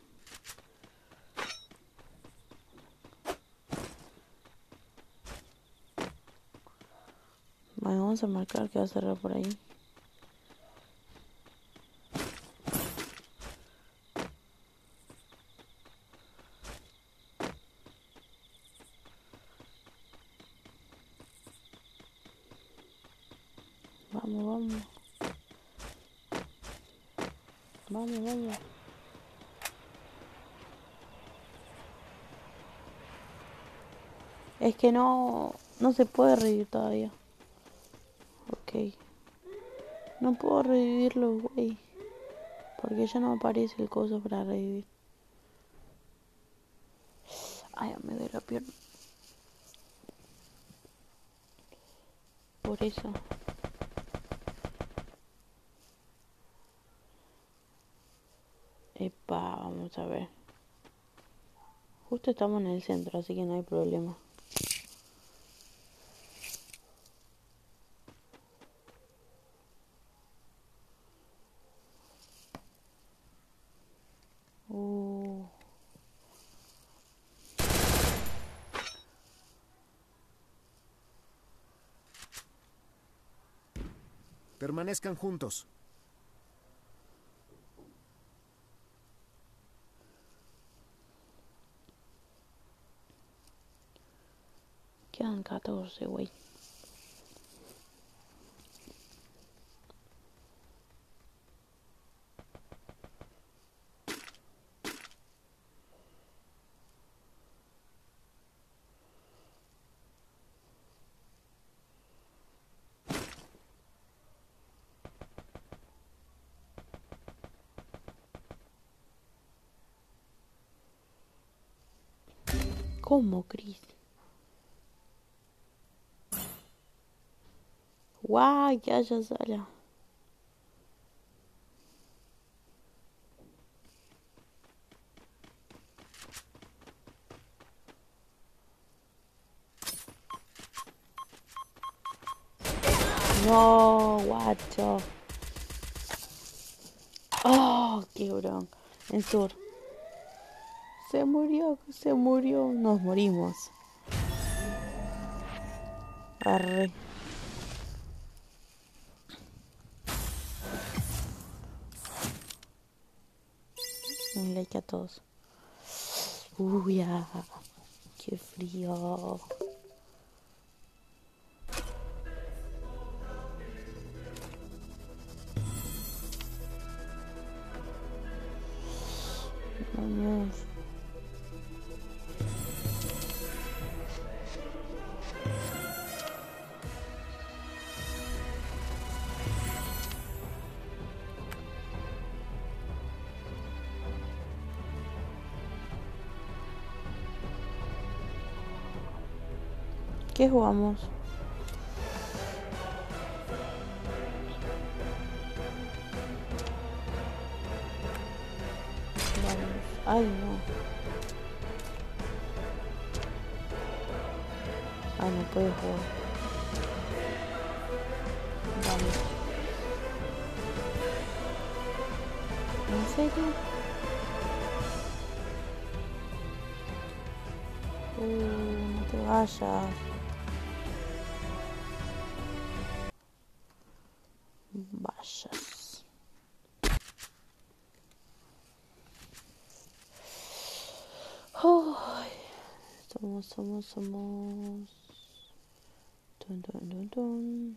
Bueno, vamos a marcar que va a cerrar por ahí. Vamos, vamos. Vamos, vamos. Es que no... no se puede revivir todavía. Ok. No puedo revivirlo, güey. Porque ya no aparece el coso para revivir. Ay, me duele la pierna. Por eso. Epa, vamos a ver. Justo estamos en el centro, así que no hay problema. Uh. Permanezcan juntos. Quedan catorce, güey. ¿Cómo, Chris? Guay, que haya sala. No, guacho. Oh, qué bronca. En sur. Se murió, se murió. Nos morimos. Arre. Un like a todos. Uy, ya. Qué frío. Vamos. ¿Qué jugamos? Vamos. Ay, no. Ah, no puedo jugar. Vamos. ¿En serio? Uh, no te vayas. Vayas. Ay, somos, somos, somos. Dun, dun, dun, dun.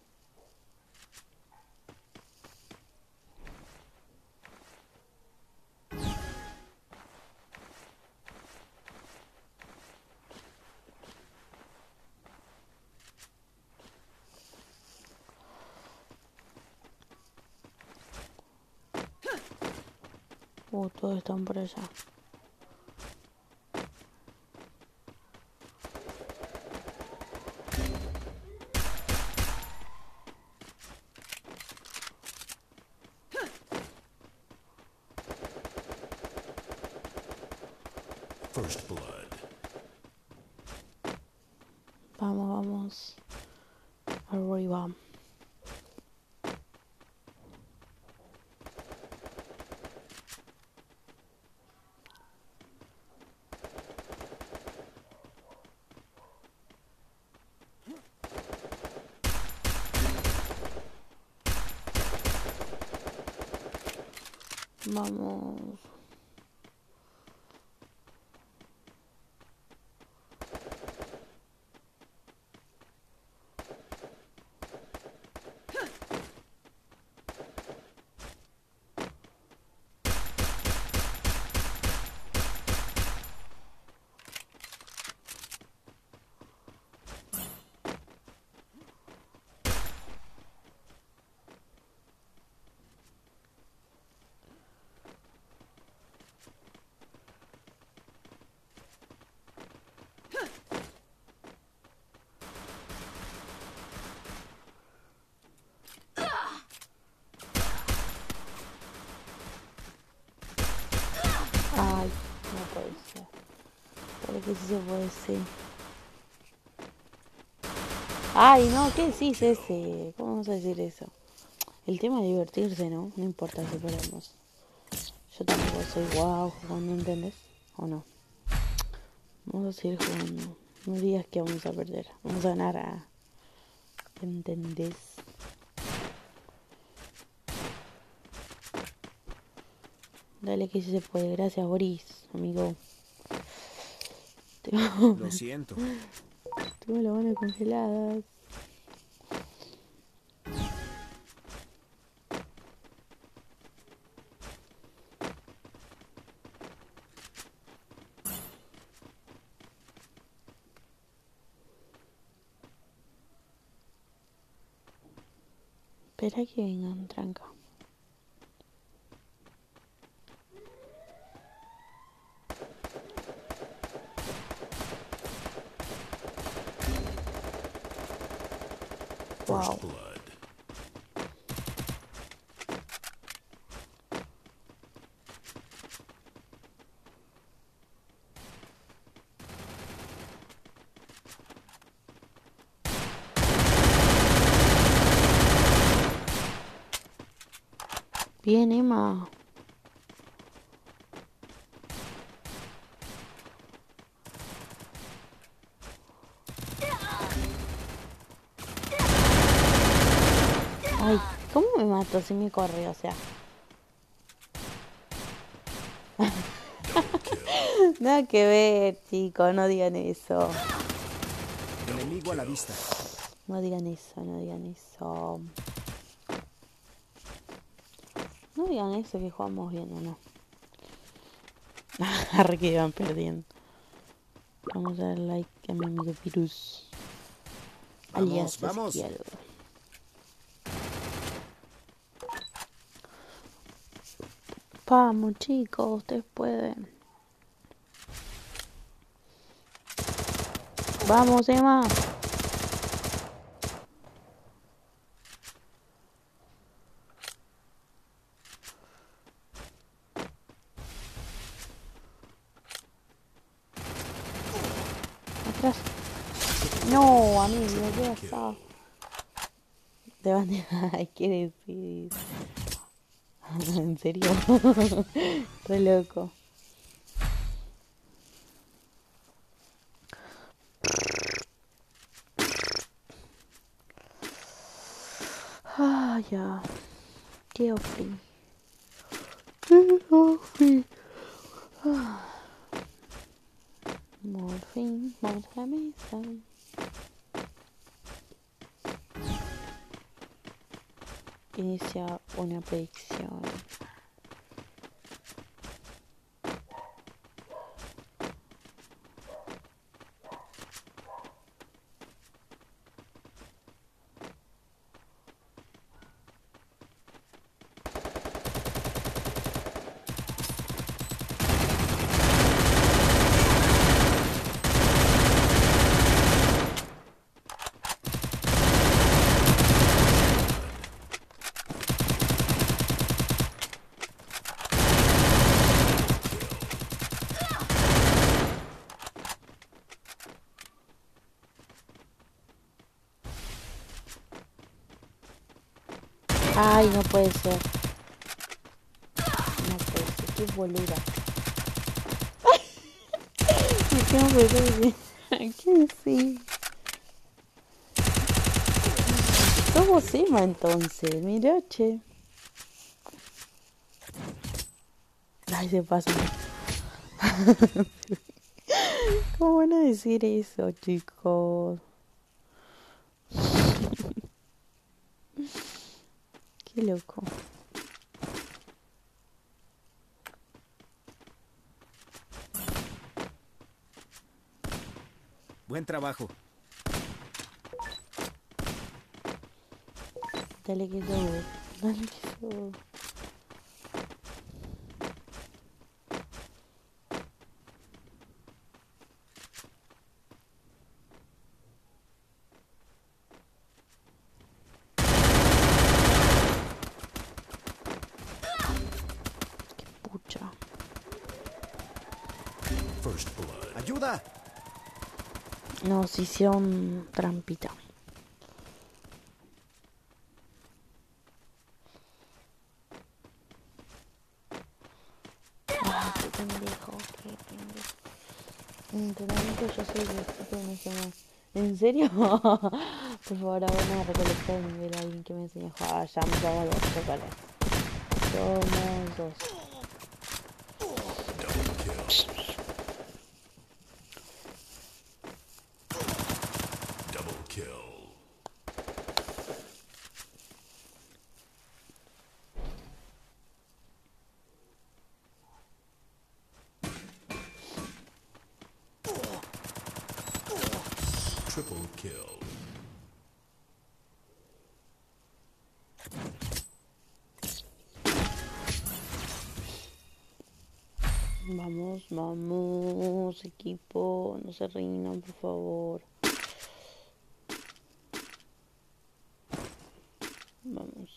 Uh, todos están por allá. First blood. Vamos, vamos. Arriba. Vamos. Ay, no puede ser. Pero que sí se puede ser. Ay, no, ¿qué decís ese? ¿Cómo vamos a decir eso? El tema es divertirse, ¿no? No importa si perdemos. Yo tampoco soy guau jugando, ¿entendés? ¿O no? Vamos a seguir jugando. No digas que vamos a perder. Vamos a ganar a... ¿Entendés? Dale que sí se puede. Gracias, Boris, amigo. Tengo, Lo siento. tengo las manos congeladas. Espera que vengan, tranca. Wow. First blood. Bien, Emma. ¿Cómo me mató si me corre? O sea, nada que ver, chicos, no digan eso. Enemigo a la vista. No digan eso, no digan eso. No digan eso, que jugamos bien o no. Arre que iban perdiendo. Vamos a dar like a mi amigo Virus. Vamos, Alias vamos. Ezequiel. Vamos, chicos, ustedes pueden. Vamos, Emma. Atrás. No, amigo, ¿qué pasa? Te van a... Ay, ¿qué decís? ¿En serio? Re loco. Ah, ya. Qué ofri. Qué ofri. Morfín, vamos a la mesa. Inicia una predicción. Ay, no puede ser. No puede ser, qué boluda. ¿Qué no puede ser? ¿Qué decís? ¿Cómo se llama entonces? Mira, che. Ay, se pasa. ¿Cómo van a decir eso, chicos? Qué loco. Buen trabajo. Dale que yo. Dale que yo. Qué pucha. First blood. ¡Ayuda! Nos hicieron trampita. Ay, qué pendejo, qué pendejo. Entrenamiento, yo soy de tipo nacional. ¿En serio? Por favor, ahora a recolectar el nivel a alguien que me enseñe a jugar. Ah, ya me somos dos, chócale. Somos dos. Double kill. Double kill. Triple kill. Vamos, vamos, equipo. No se rindan, por favor. Vamos.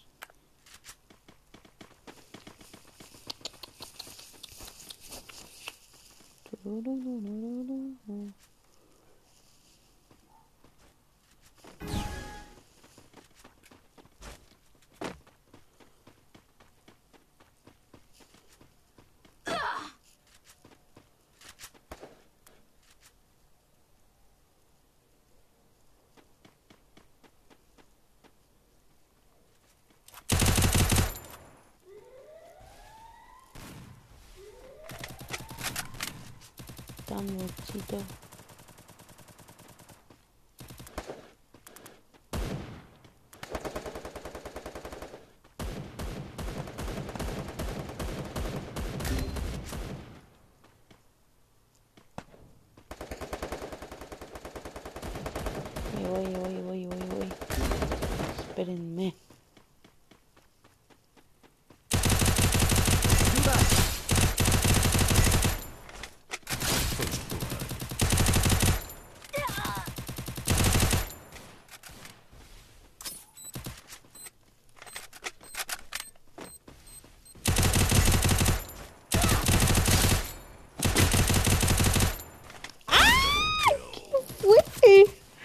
Sanduchito. Voy, voy, voy, voy, voy. Espérenme. First blood. ¡Uy!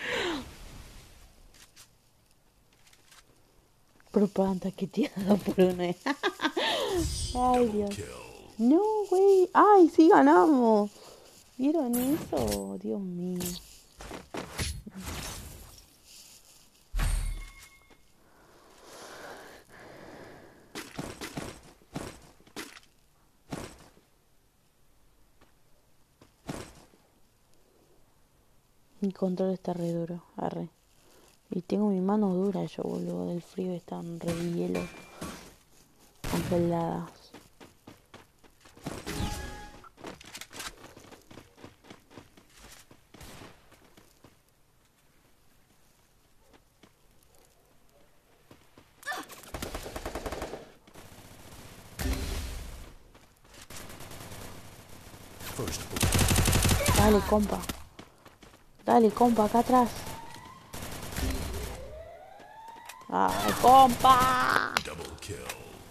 Propaganda que tirada por una. Ay, Dios. Kill. No, güey. Ay, sí ganamos. ¿Vieron eso? Dios mío. Mi control está re duro. Arre. Y tengo mi mano dura yo, boludo. Del frío están re de hielo. Congeladas. First blood. Dale, compa. Dale, compa, acá atrás. ¡Ay, compa! Double kill.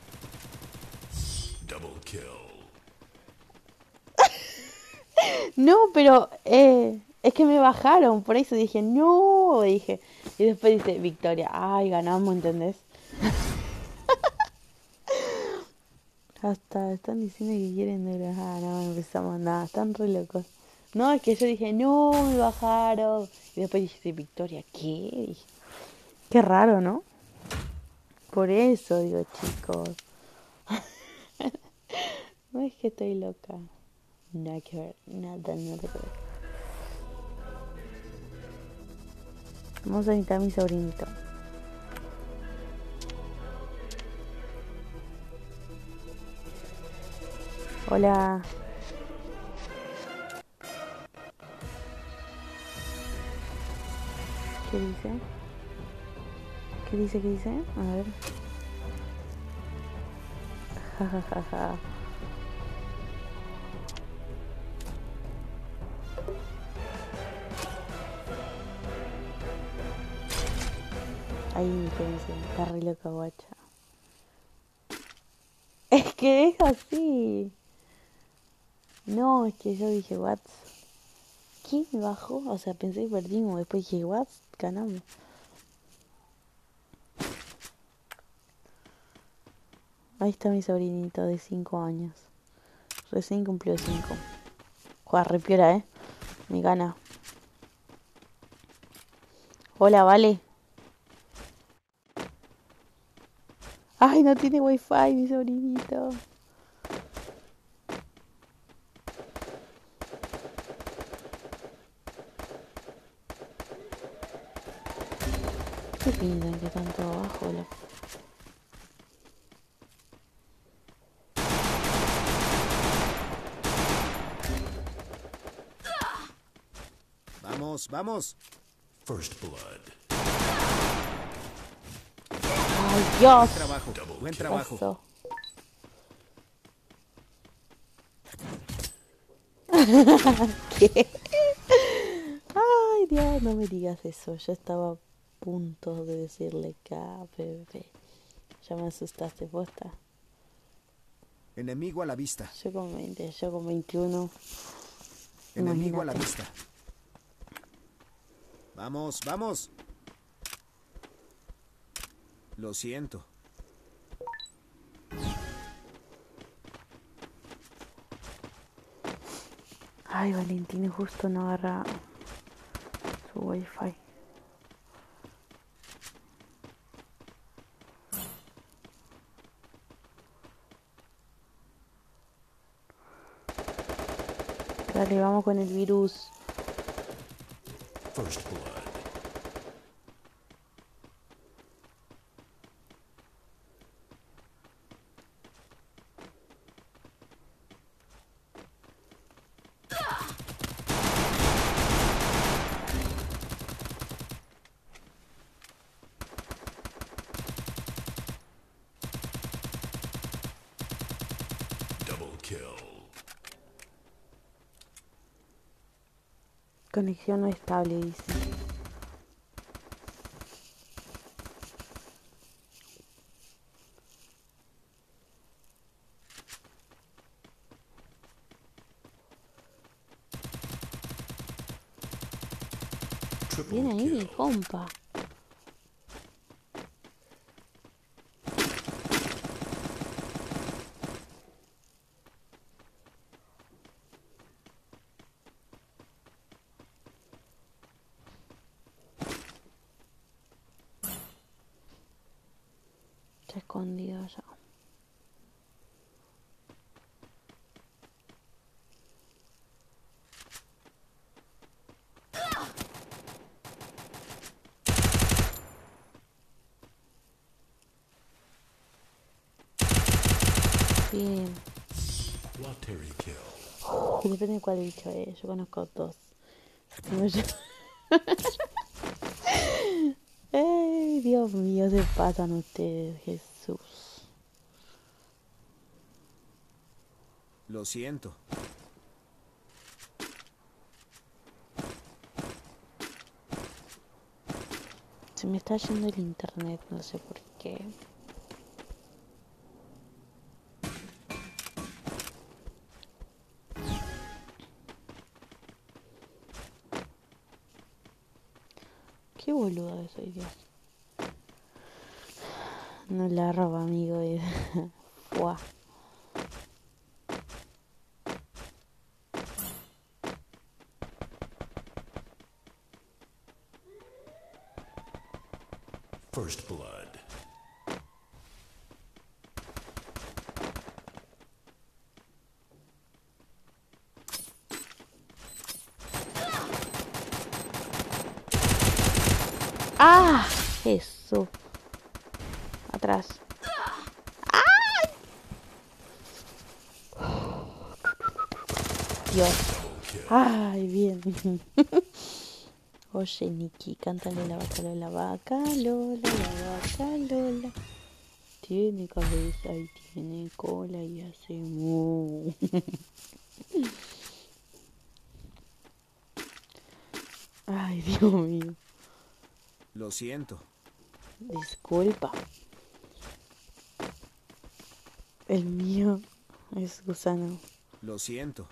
Double kill. No, pero eh, es que me bajaron, por eso dije, no, dije. Y después dice, victoria, ay, ganamos, ¿entendés? Hasta están diciendo que quieren de los... Ah, no, no empezamos nada, están re locos. No, es que yo dije, no, me bajaron. Y después dije, victoria, ¿qué? Dije, qué raro, ¿no? Por eso digo, chicos. No es que estoy loca. Nada que ver, nada, nada que ver. Vamos a necesitar a mi sobrinito. Hola. ¿Qué dice? ¿Qué dice? ¿Qué dice? A ver. Ja, ja, ja, ja. Ahí te dice, está re loca, guacha. Es que es así. No, es que yo dije, what? ¿Qué me bajó? O sea, pensé que perdimos. Después dije, what? Ganamos. Ahí está mi sobrinito de cinco años. Recién cumplió cinco. Juega re piola, ¿eh? Me gana. Hola, vale. Ay, no tiene wifi mi sobrinito. ¿Qué piensan que están todos abajo? La... Vamos, vamos. First blood. Ay, Dios. Buen trabajo, Double buen kill. trabajo. Pasó. ¿Qué? Ay, Dios, no me digas eso. Yo estaba a punto de decirle K P P. Ya me asustaste, posta. Enemigo a la vista. Yo con veinte, yo con veintiuno. Enemigo a la Imagínate. vista. Vamos, vamos. Lo siento. Ay, Valentín justo no agarra su wifi. Dale, vamos con el virus. First blood. Double kill. Conexión no estable, dice. Triple Viene ahí, kill. compa. Está escondido ya. Bien. Lottery kill. Y depende de cuál bicho es. Yo conozco dos. No, yo- Ay, Dios mío, se pasan ustedes, Jesús. Lo siento. Se me está yendo el internet, no sé por qué. Qué boluda soy, Dios. No la roba, amigo. y- Fuá. First blood. ¡Ah! Eso. Atrás. ¡Ay! Dios. Ay, bien. Oye, Nikki, cántale la vaca, Lola, vaca, Lola, la vaca, Lola. Tiene cabeza y tiene cola y hace mu. Ay, Dios mío. Lo siento. Disculpa. El mío es gusano. Lo siento.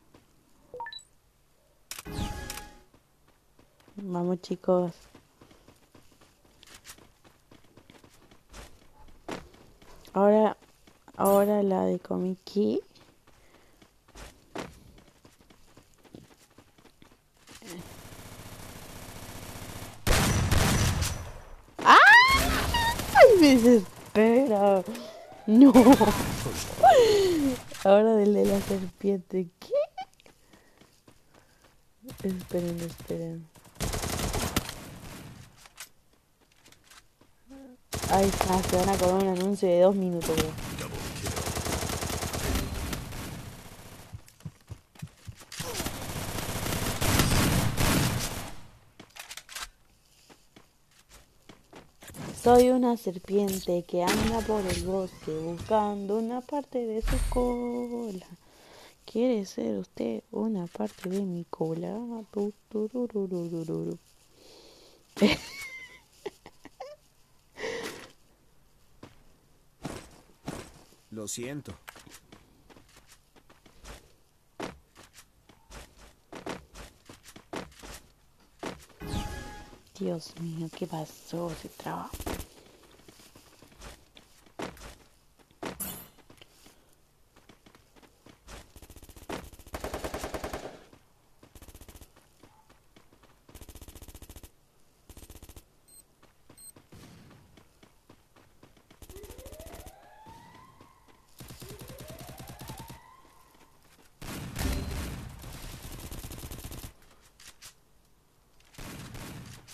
Vamos, chicos. Ahora, ahora la de Komiki. ¡Ay! Me desespera. No. Ahora del de la serpiente. ¿Qué? Esperen, esperen. Ahí está, se van a comer un anuncio de dos minutos. Creo. Soy una serpiente que anda por el bosque buscando una parte de su cola. ¿Quiere ser usted una parte de mi cola? Tu, tururururururu. Lo siento. Dios mío, ¿qué pasó? Se traba.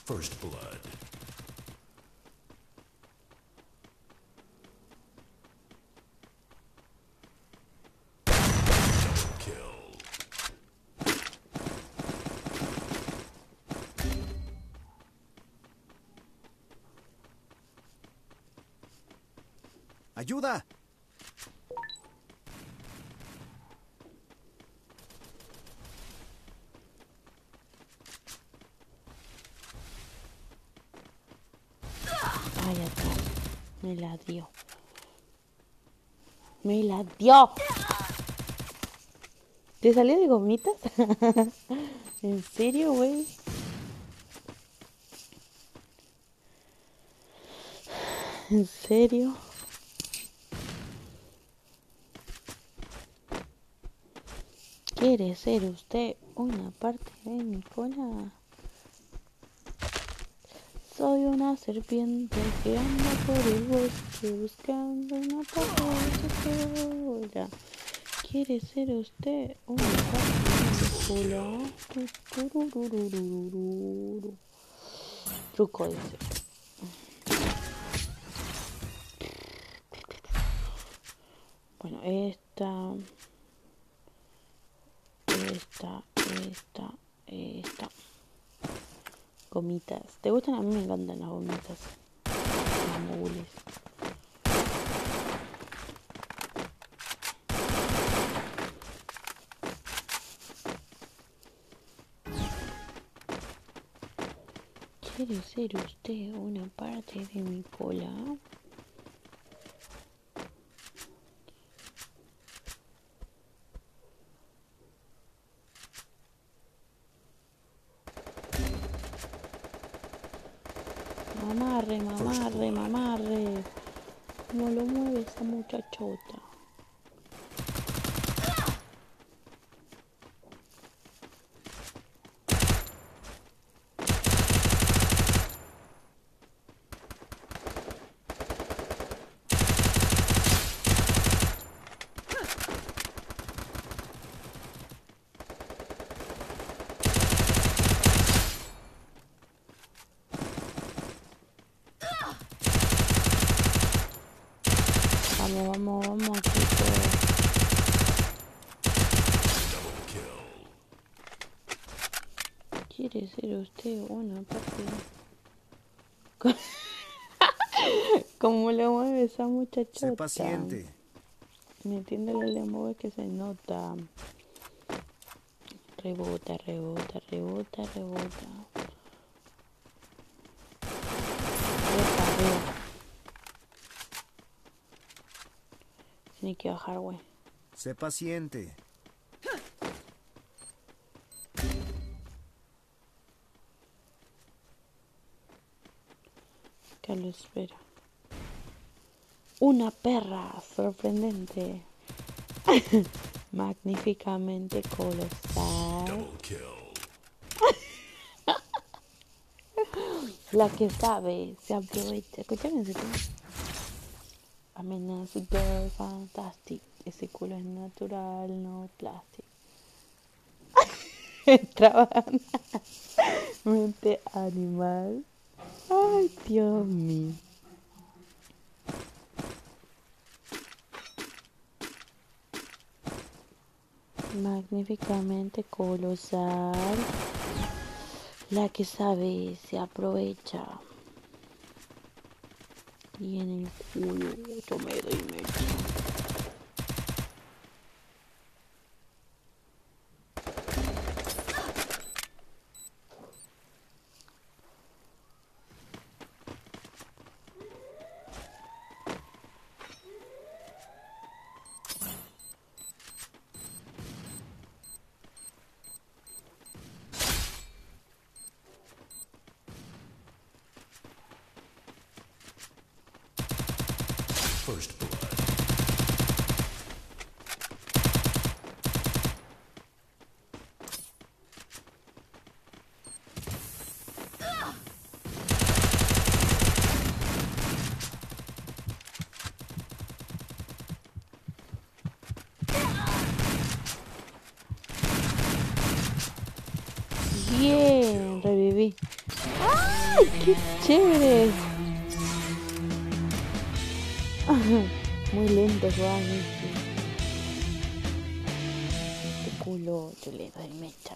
First blood. Double kill. ¡Ayuda! Ay, atrás. Me la dio. Me la dio. ¿Te salió de gomitas? ¿En serio, güey? ¿En serio? ¿Quiere ser usted una parte de mi cola? Soy una serpiente que anda por el bosque buscando una parte de su cola. ¿Quiere ser usted una parte de mi cola? Tururururururu. Truco dice. Bueno, esta, esta, esta, esta. Gomitas. ¿Te gustan? A mí me encantan las gomitas. Las mogules. ¿Quiere ser usted una parte de mi cola? Mamarre, mamarre, mamarre. ¿Cómo lo mueve esa muchachota? Vamos, vamos, vamos, chicos. Double kill. ¿Quiere ser usted una parte? ¿Cómo lo mueve esa muchachota? Sé paciente. Metiéndole el embobe que se nota. Rebota, rebota, rebota, rebota. Rebota, rebota. Tiene que bajar, güey. Sé paciente. Que lo espera. Una perra sorprendente. Magníficamente colosal. Double kill. La que sabe se aprovecha. Escúchame ese tema. Amenaza girl fantastic. Ese culo es natural, no plástico. Trabajando. Mente animal. Ay, Dios mío. Magníficamente colosal. La que sabe se aprovecha. Y en el culo yo me doy mecha. First blood. Bien, reviví. ¡Ah! ¡Ay, qué chévere! Muy lento, Juan. Este culo chuleta de mecha.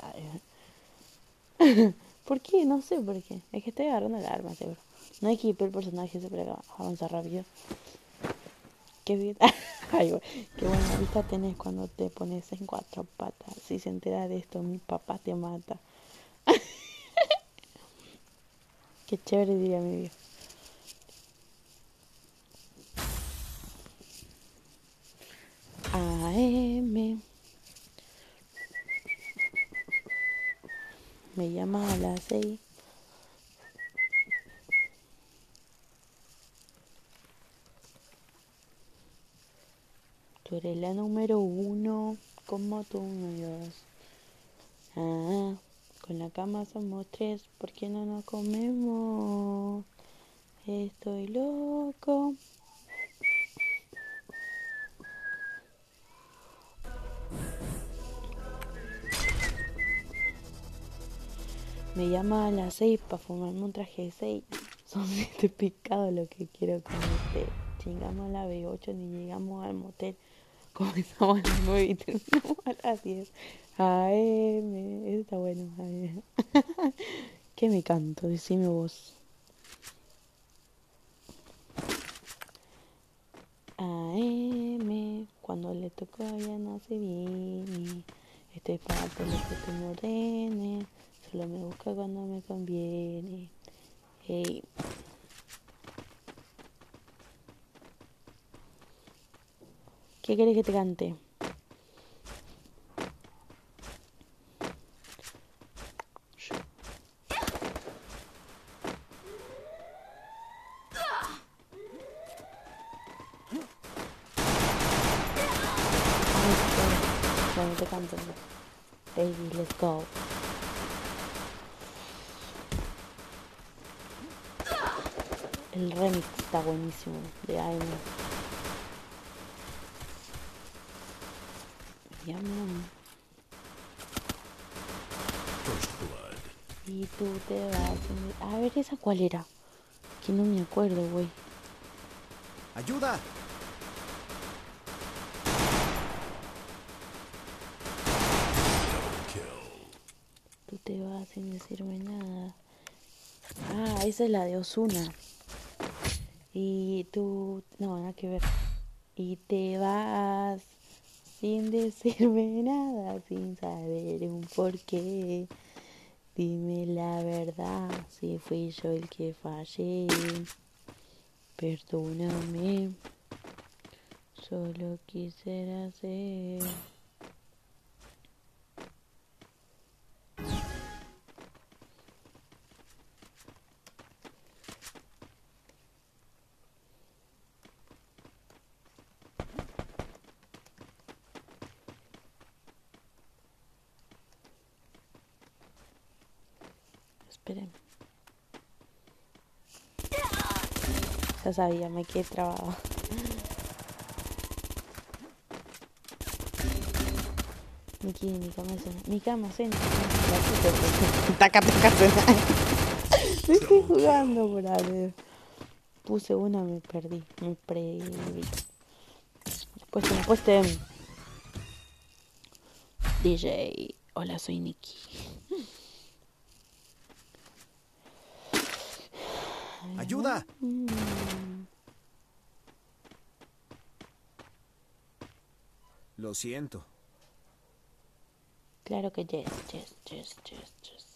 ¿Por qué? No sé por qué. Es que estoy agarrando el arma, seguro. No equipé el personaje, se para avanzar rápido. Qué vida. Ay, güey, qué buena vista tenés cuando te pones en cuatro patas. Si se entera de esto, mi papá te mata. Qué chévere, diría mi viejo. A M me llama a las seis. Tú eres la número uno, como tú me das. Ah, con la cama somos tres, ¿por qué no nos comemos? Estoy loco. Me llama a las seis para fumarme un traje de seis. Son siete picados lo que quiero comerte. Chingamos a las B ocho ni llegamos al motel. Comenzamos a las nueve y terminamos a las diez. A M, eso está bueno. A M. ¿Qué me canto? Decime vos. A M, cuando le tocó ya no se viene. Estoy para todo lo que tú me ordenes. Solo me busca cuando me conviene. Hey. ¿Qué querés que te cante? Bueno, te canto. Baby, let's go. El remix está buenísimo de A M. Llama. First blood. Y tú te vas. A ver, ¿esa cuál era? Que no me acuerdo, güey. ¡Ayuda! Double kill. Tú te vas sin decirme nada. Ah, esa es la de Ozuna. Y tú... No, nada que ver. Y te vas sin decirme nada, sin saber un porqué. Dime la verdad, si fui yo el que fallé. Perdóname, solo quisiera ser. Esperen. Ya sabía, me quedé trabado. Mi ki, mi cama cena. Mi cama cena. Taca, taca, cena. No estoy jugando por a ver. Puse una, me perdí. Me preví. Después te, después te. D J. Hola, soy Nikki. ¡Ayuda! Lo siento. Claro que yes, yes, yes, yes, yes.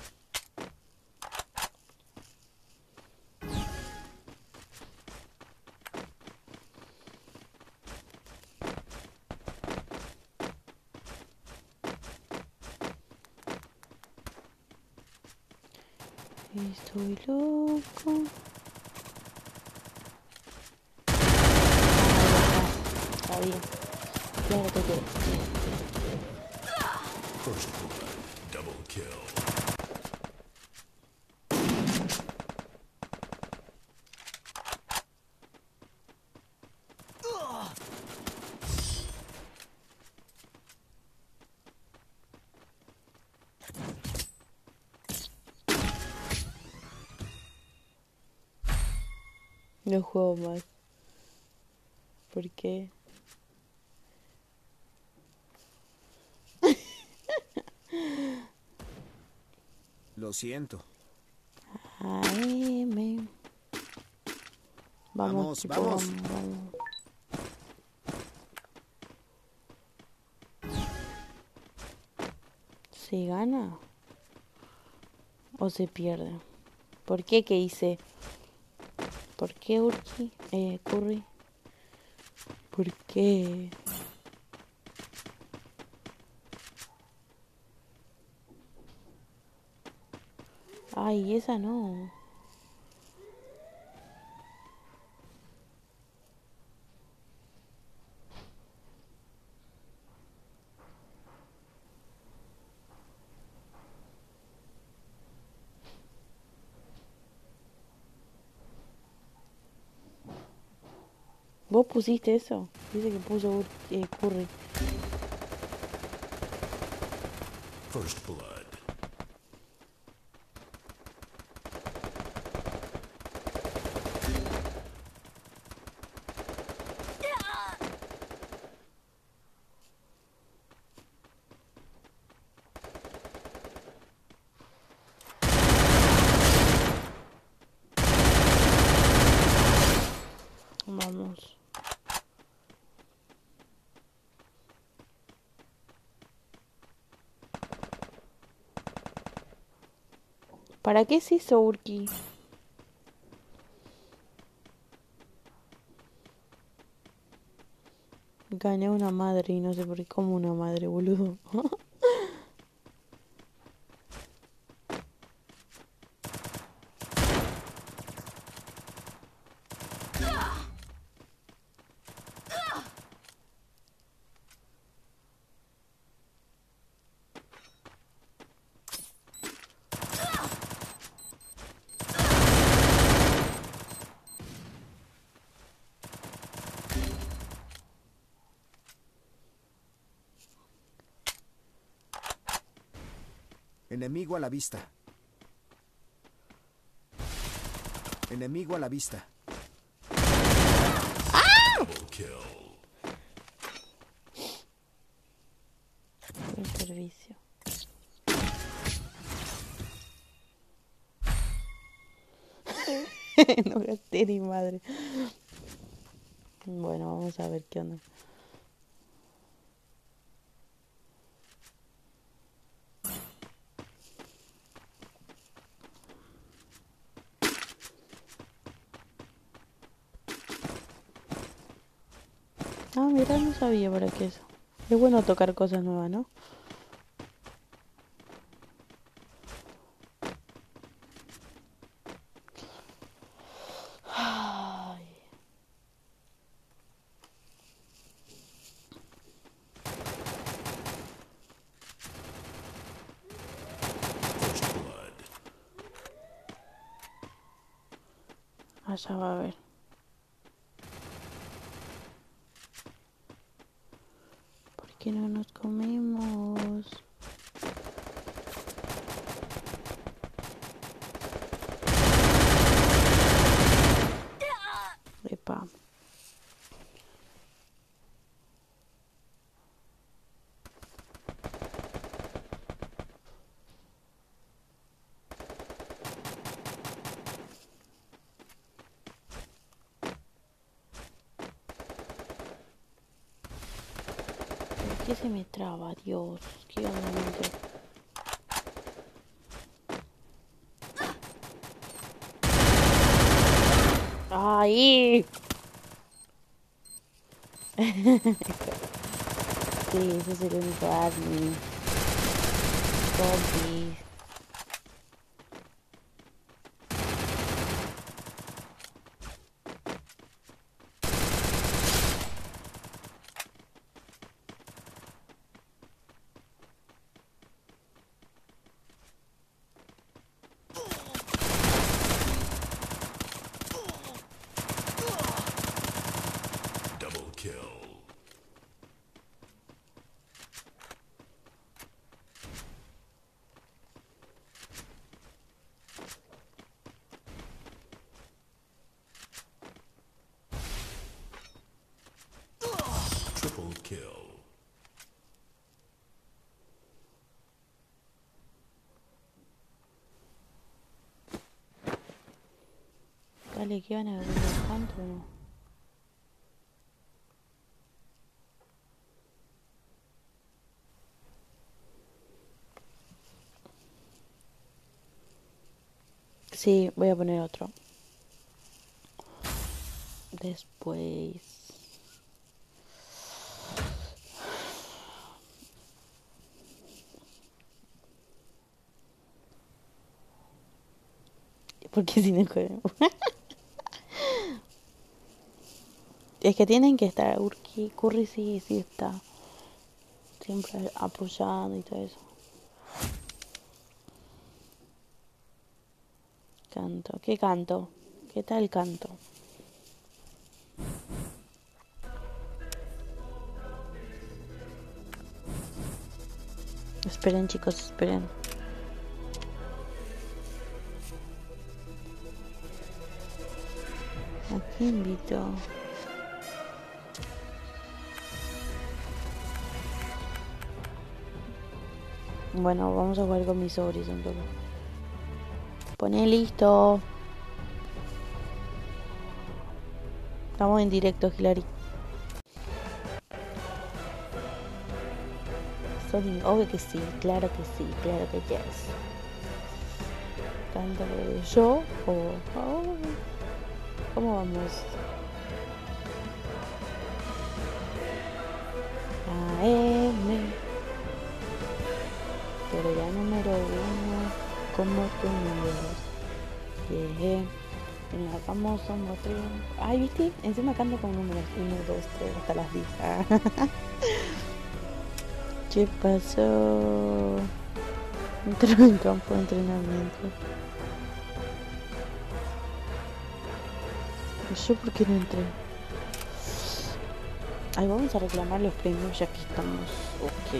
Estoy loco. Está bien. Claro que yes, yes, yes, yes. First blood. Double kill. No juego más. ¿Por qué? Lo siento. Ay, me... Vamos, Vamos, chicos, vamos. vamos, vamos. ¿Se gana? ¿O se pierde? ¿Por qué? ¿Qué hice? ¿Por qué, Urki? Eh, Curry. ¿Por qué? Ay, esa no. ¿Vos pusiste eso? Dice que puso Ur- eh, Curry. First blood. Vamos. ¿Para qué se hizo Urki? Gané una madre y no sé por qué. Como una madre, boludo. Enemigo a la vista. Enemigo a la vista. Double kill. Buen servicio. No gasté ni madre. Bueno, vamos a ver qué onda. Ah, mira, no sabía para qué eso. Es bueno tocar cosas nuevas, ¿no? Ay, First blood. allá va a ver. ¿Por qué no nos comemos? Epa. ¿Por qué se me traba? Dios, qué onda, mente. ¡Ay! Sí, ese es el único admin. Zombies. Double kill. Dale, que van a ver el canto o no. Sí, voy a poner otro. Después. Porque si no juego. Es que tienen que estar. Urki, Curry sí, sí está. Siempre apoyando y todo eso. Canto. ¿Qué canto? ¿Qué tal canto? Esperen, chicos, esperen. ¿A quién invito? Bueno, vamos a jugar con mis sobris un poco. Poné listo. Estamos en directo, Hilary. Sony, obvio que sí, claro que sí, claro que yes. Canta yo o... Oh, ¿cómo vamos? A M. Pero ya número uno, como tu número. Yeah. En la famosa motriz. Ay, ¿viste? Encima canto con números uno, dos, tres, hasta las diez. ¿Qué pasó? Entró en campo de entrenamiento. ¿Yo por qué no entré? Ay, vamos a reclamar los premios ya que estamos. Ok.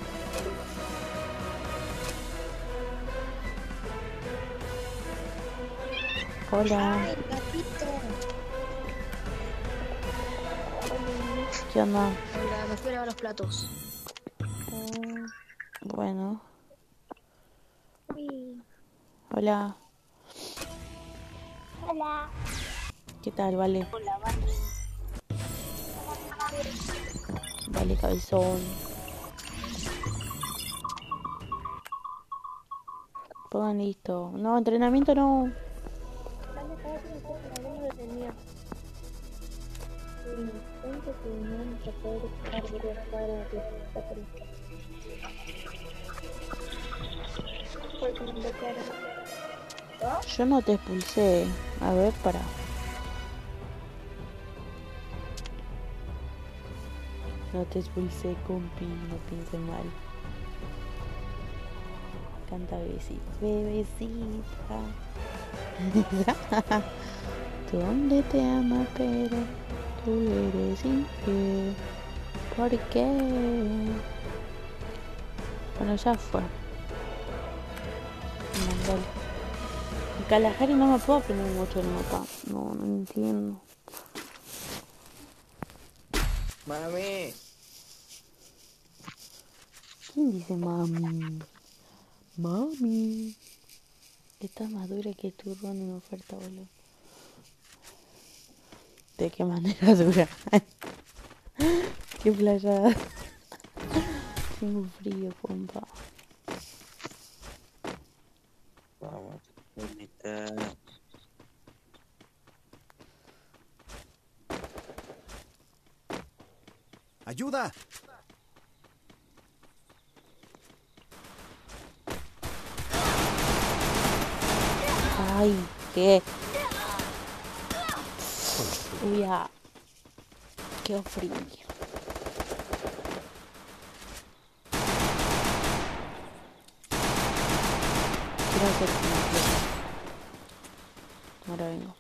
Hola. Ay, gatito. ¿Qué onda? Hola, me fui a lavar los platos. Mm, Bueno. Uy. Hola. Hola. ¿Qué tal? Vale. Hola, Vale. Vale, cabezón. Pongan listo. No, entrenamiento no. Vale, estaba haciendo cosas, no lo tenía. Sí, siento que no vamos a poder estar de la cuadra de la película. Porque me bloquearon. Yo no te expulsé. A ver, para. No te expulsé, compi. No pienses mal. Canta bebecita. Bebecita. Tu hombre te ama, pero tú eres infiel. ¿Por qué? Bueno, ya fue. Mandale. En Kalahari no me puedo aprender mucho el mapa. No, no entiendo. Mami. ¿Quién dice mami? Mami. Estás más dura que turrón en oferta, boludo. ¿De qué manera dura? Qué playada. Tengo frío, compa. Vamos, bonita. ¡Ayuda! Ay, qué. Uy, ya. Qué frío. Quiero hacer una fiesta. Ahora vengo.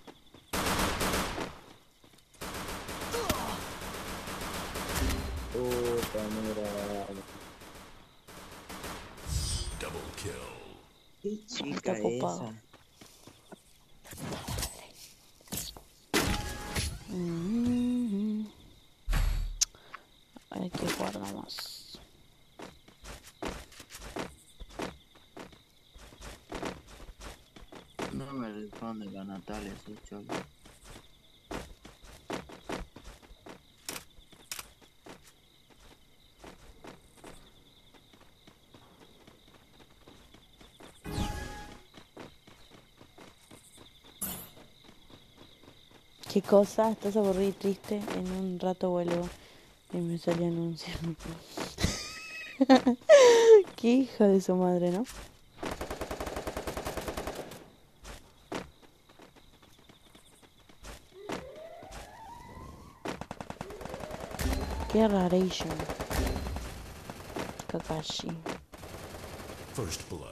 Puta, mira. Double kill. Qué chica Está ocupado. esa. Mm-hmm. Hay que jugar nada más. No me responde la Natalia, sí, cholo. ¿Qué cosa? ¿Estás aburrido y triste? En un rato vuelvo. Y me salió anuncio. Qué hija de su madre, ¿no? Qué raration. Kakashi. First blood.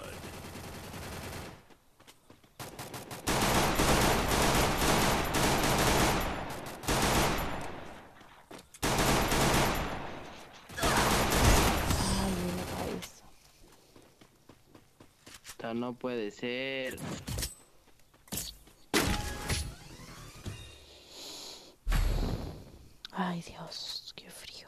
Ay, en la cabeza. Esto no puede ser. Ay, Dios, qué frío.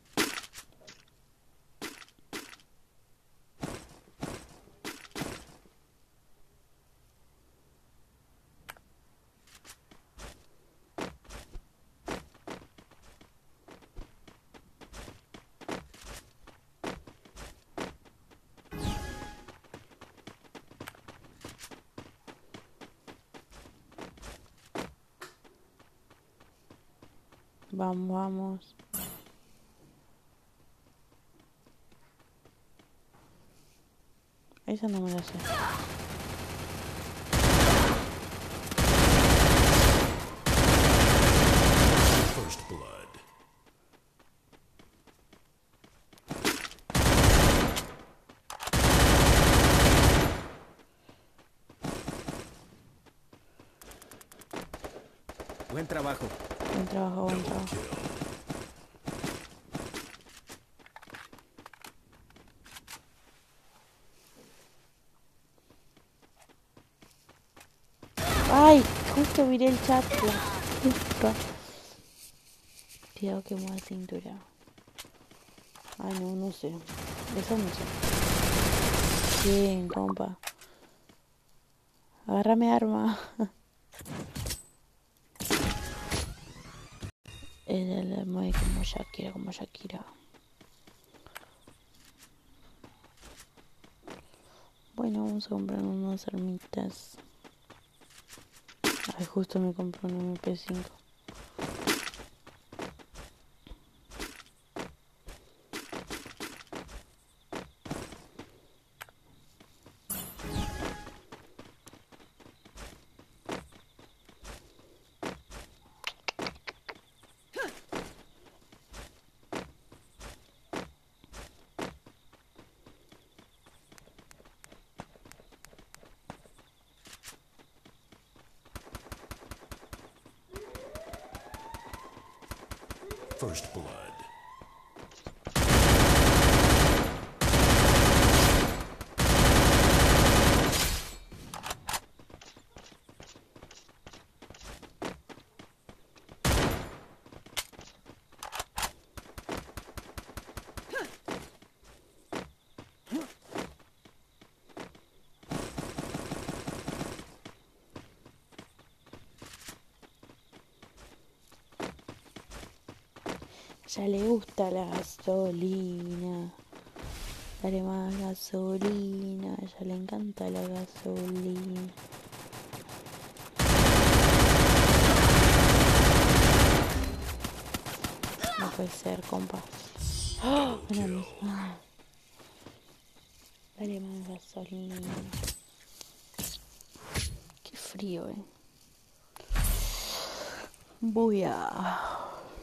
Vamos, vamos. Esa no me la sé. First blood. Buen trabajo. Buen trabajo, buen Double trabajo. kill. Ay, justo miré el chat. La puta. Cuidado que mueva cintura. Ay, no, no sé. Eso no sé. Bien, compa. Agárrame arma. Ella le mueve como Shakira, como Shakira. Bueno, vamos a comprar unas armitas. Ay, justo me compré un M P cinco. First blood. Ya le gusta la gasolina. Dale más gasolina. Ya le encanta la gasolina. No puede ser, compa. ¡Oh! Una misma. Dale más gasolina. Qué frío, eh. Voy a...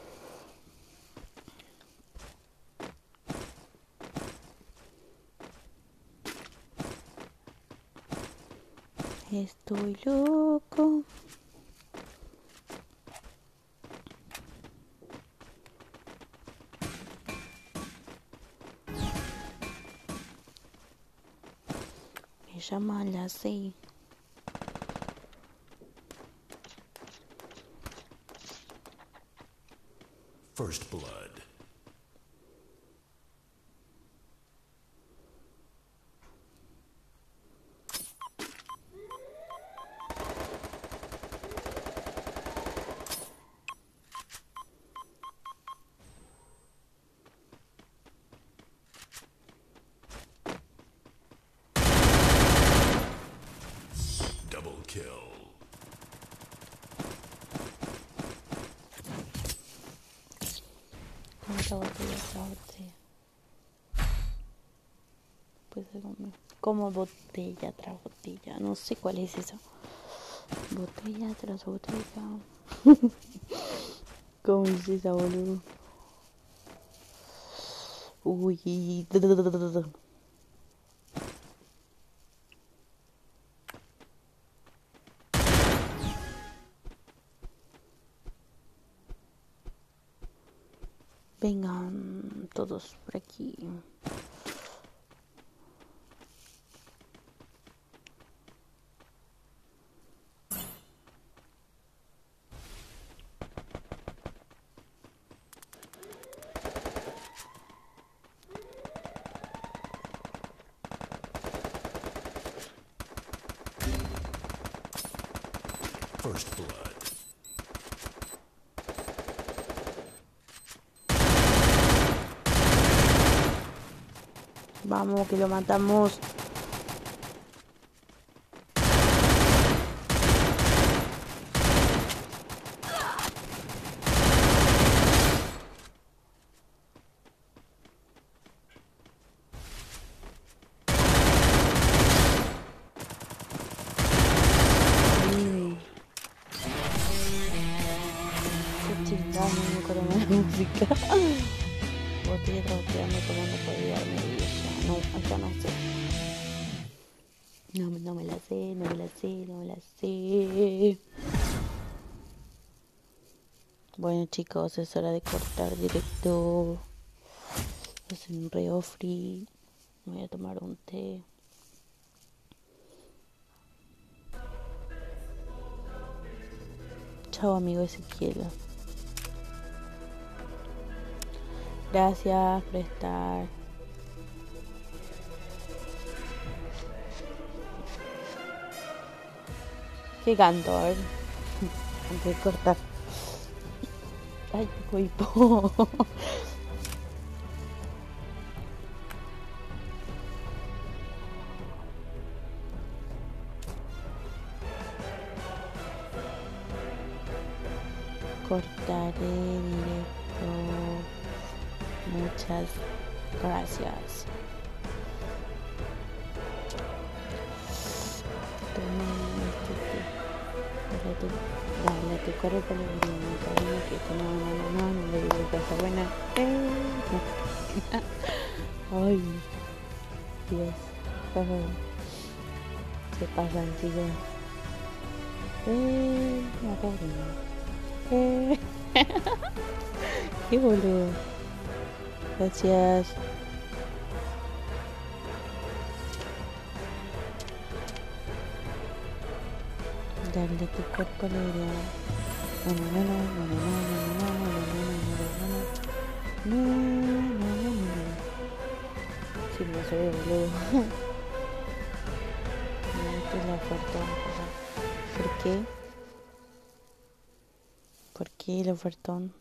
Estoy loco. Me llama a las seis. First blood. Double kill. Otra botella, otra botella. Pues como, como botella tras botella. No sé cuál es eso. Botella tras botella. ¿Cómo es esa, boludo? Uy. Vengan todos por aquí. First blood. Vamos, que lo matamos. Mm. Qué chingada, no me acuerdo más de la música. Botella tras botella me tomando por olvidarme de ella. No, acá no sé. No, no me la sé, no me la sé, no me la sé. Bueno chicos, es hora de cortar directo. Es un refri. Me voy a tomar un té. Chao amigo Ezequiel. Gracias por estar. ¿Qué canto? A ver. Antes de cortar. Ay, qué hipo. Cortaré directo. Muchas gracias. Toma este té. Dale tu, dale tu cuerpo le diría un cariño que no, no, no, no, no le digo cosa buena. Eh. Ay, Dios. Se pasan, chicos. Eh, no, pobre. Eh. Qué boludo. Gracias. Darle tu cuerpo alegría. No, no, no, no, no, no, no, no, no, no, no, no, no, no, no, no. Sí, no se ve, boludo. Esto es la ofertón. ¿Por qué? ¿Por qué el ofertón?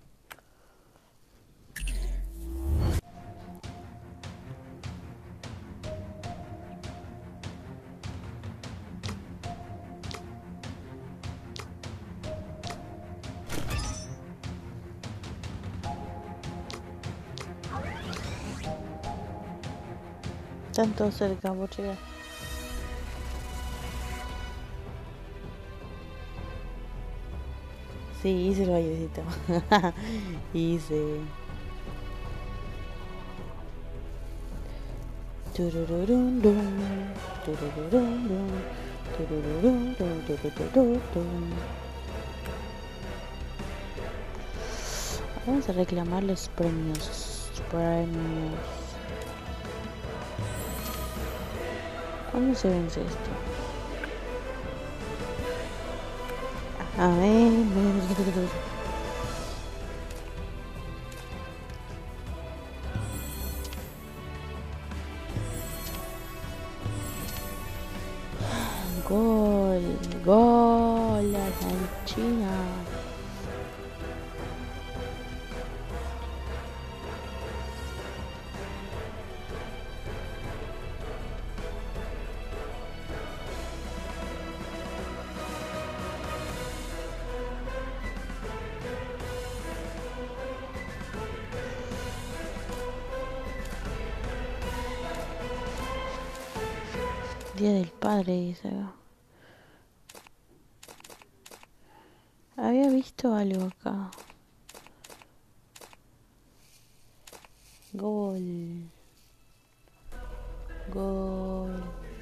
Están todos cerca, por llegar. Sí, hice el bailecito. Hice. Turururum, dum, turururum, dum, turururum, dum, turururum. Vamos a reclamar los premios. Premios. ¿Cuándo se vence esto? A ver. Gol, gol, la Argentina. Día del Padre, dice acá. Había visto algo acá. Gol. Gol.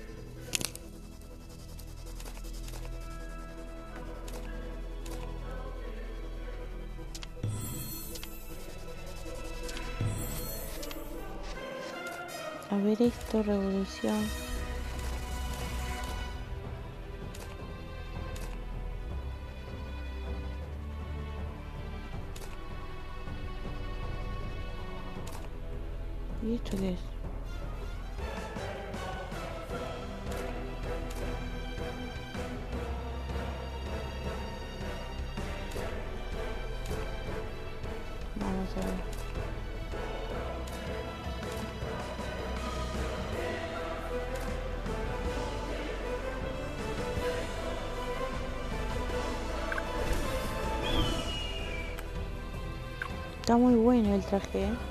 A ver esto, revolución. ¿Y esto qué es? Vamos a ver. Está muy bueno el traje, ¿eh?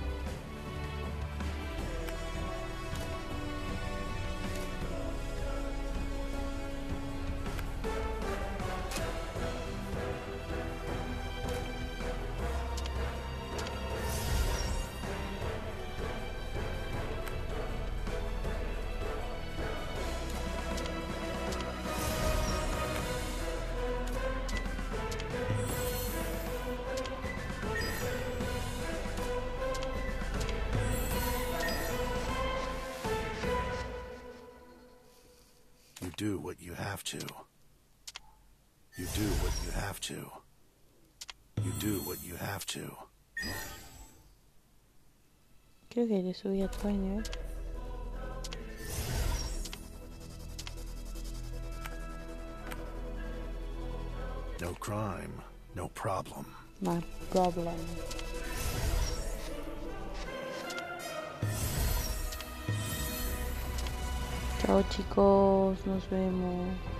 You do what you have to. You do what you have to. You do what you have to. Creo que le subí a todo el nivel. No crime, no problem. My problem. Chao chicos, nos vemos.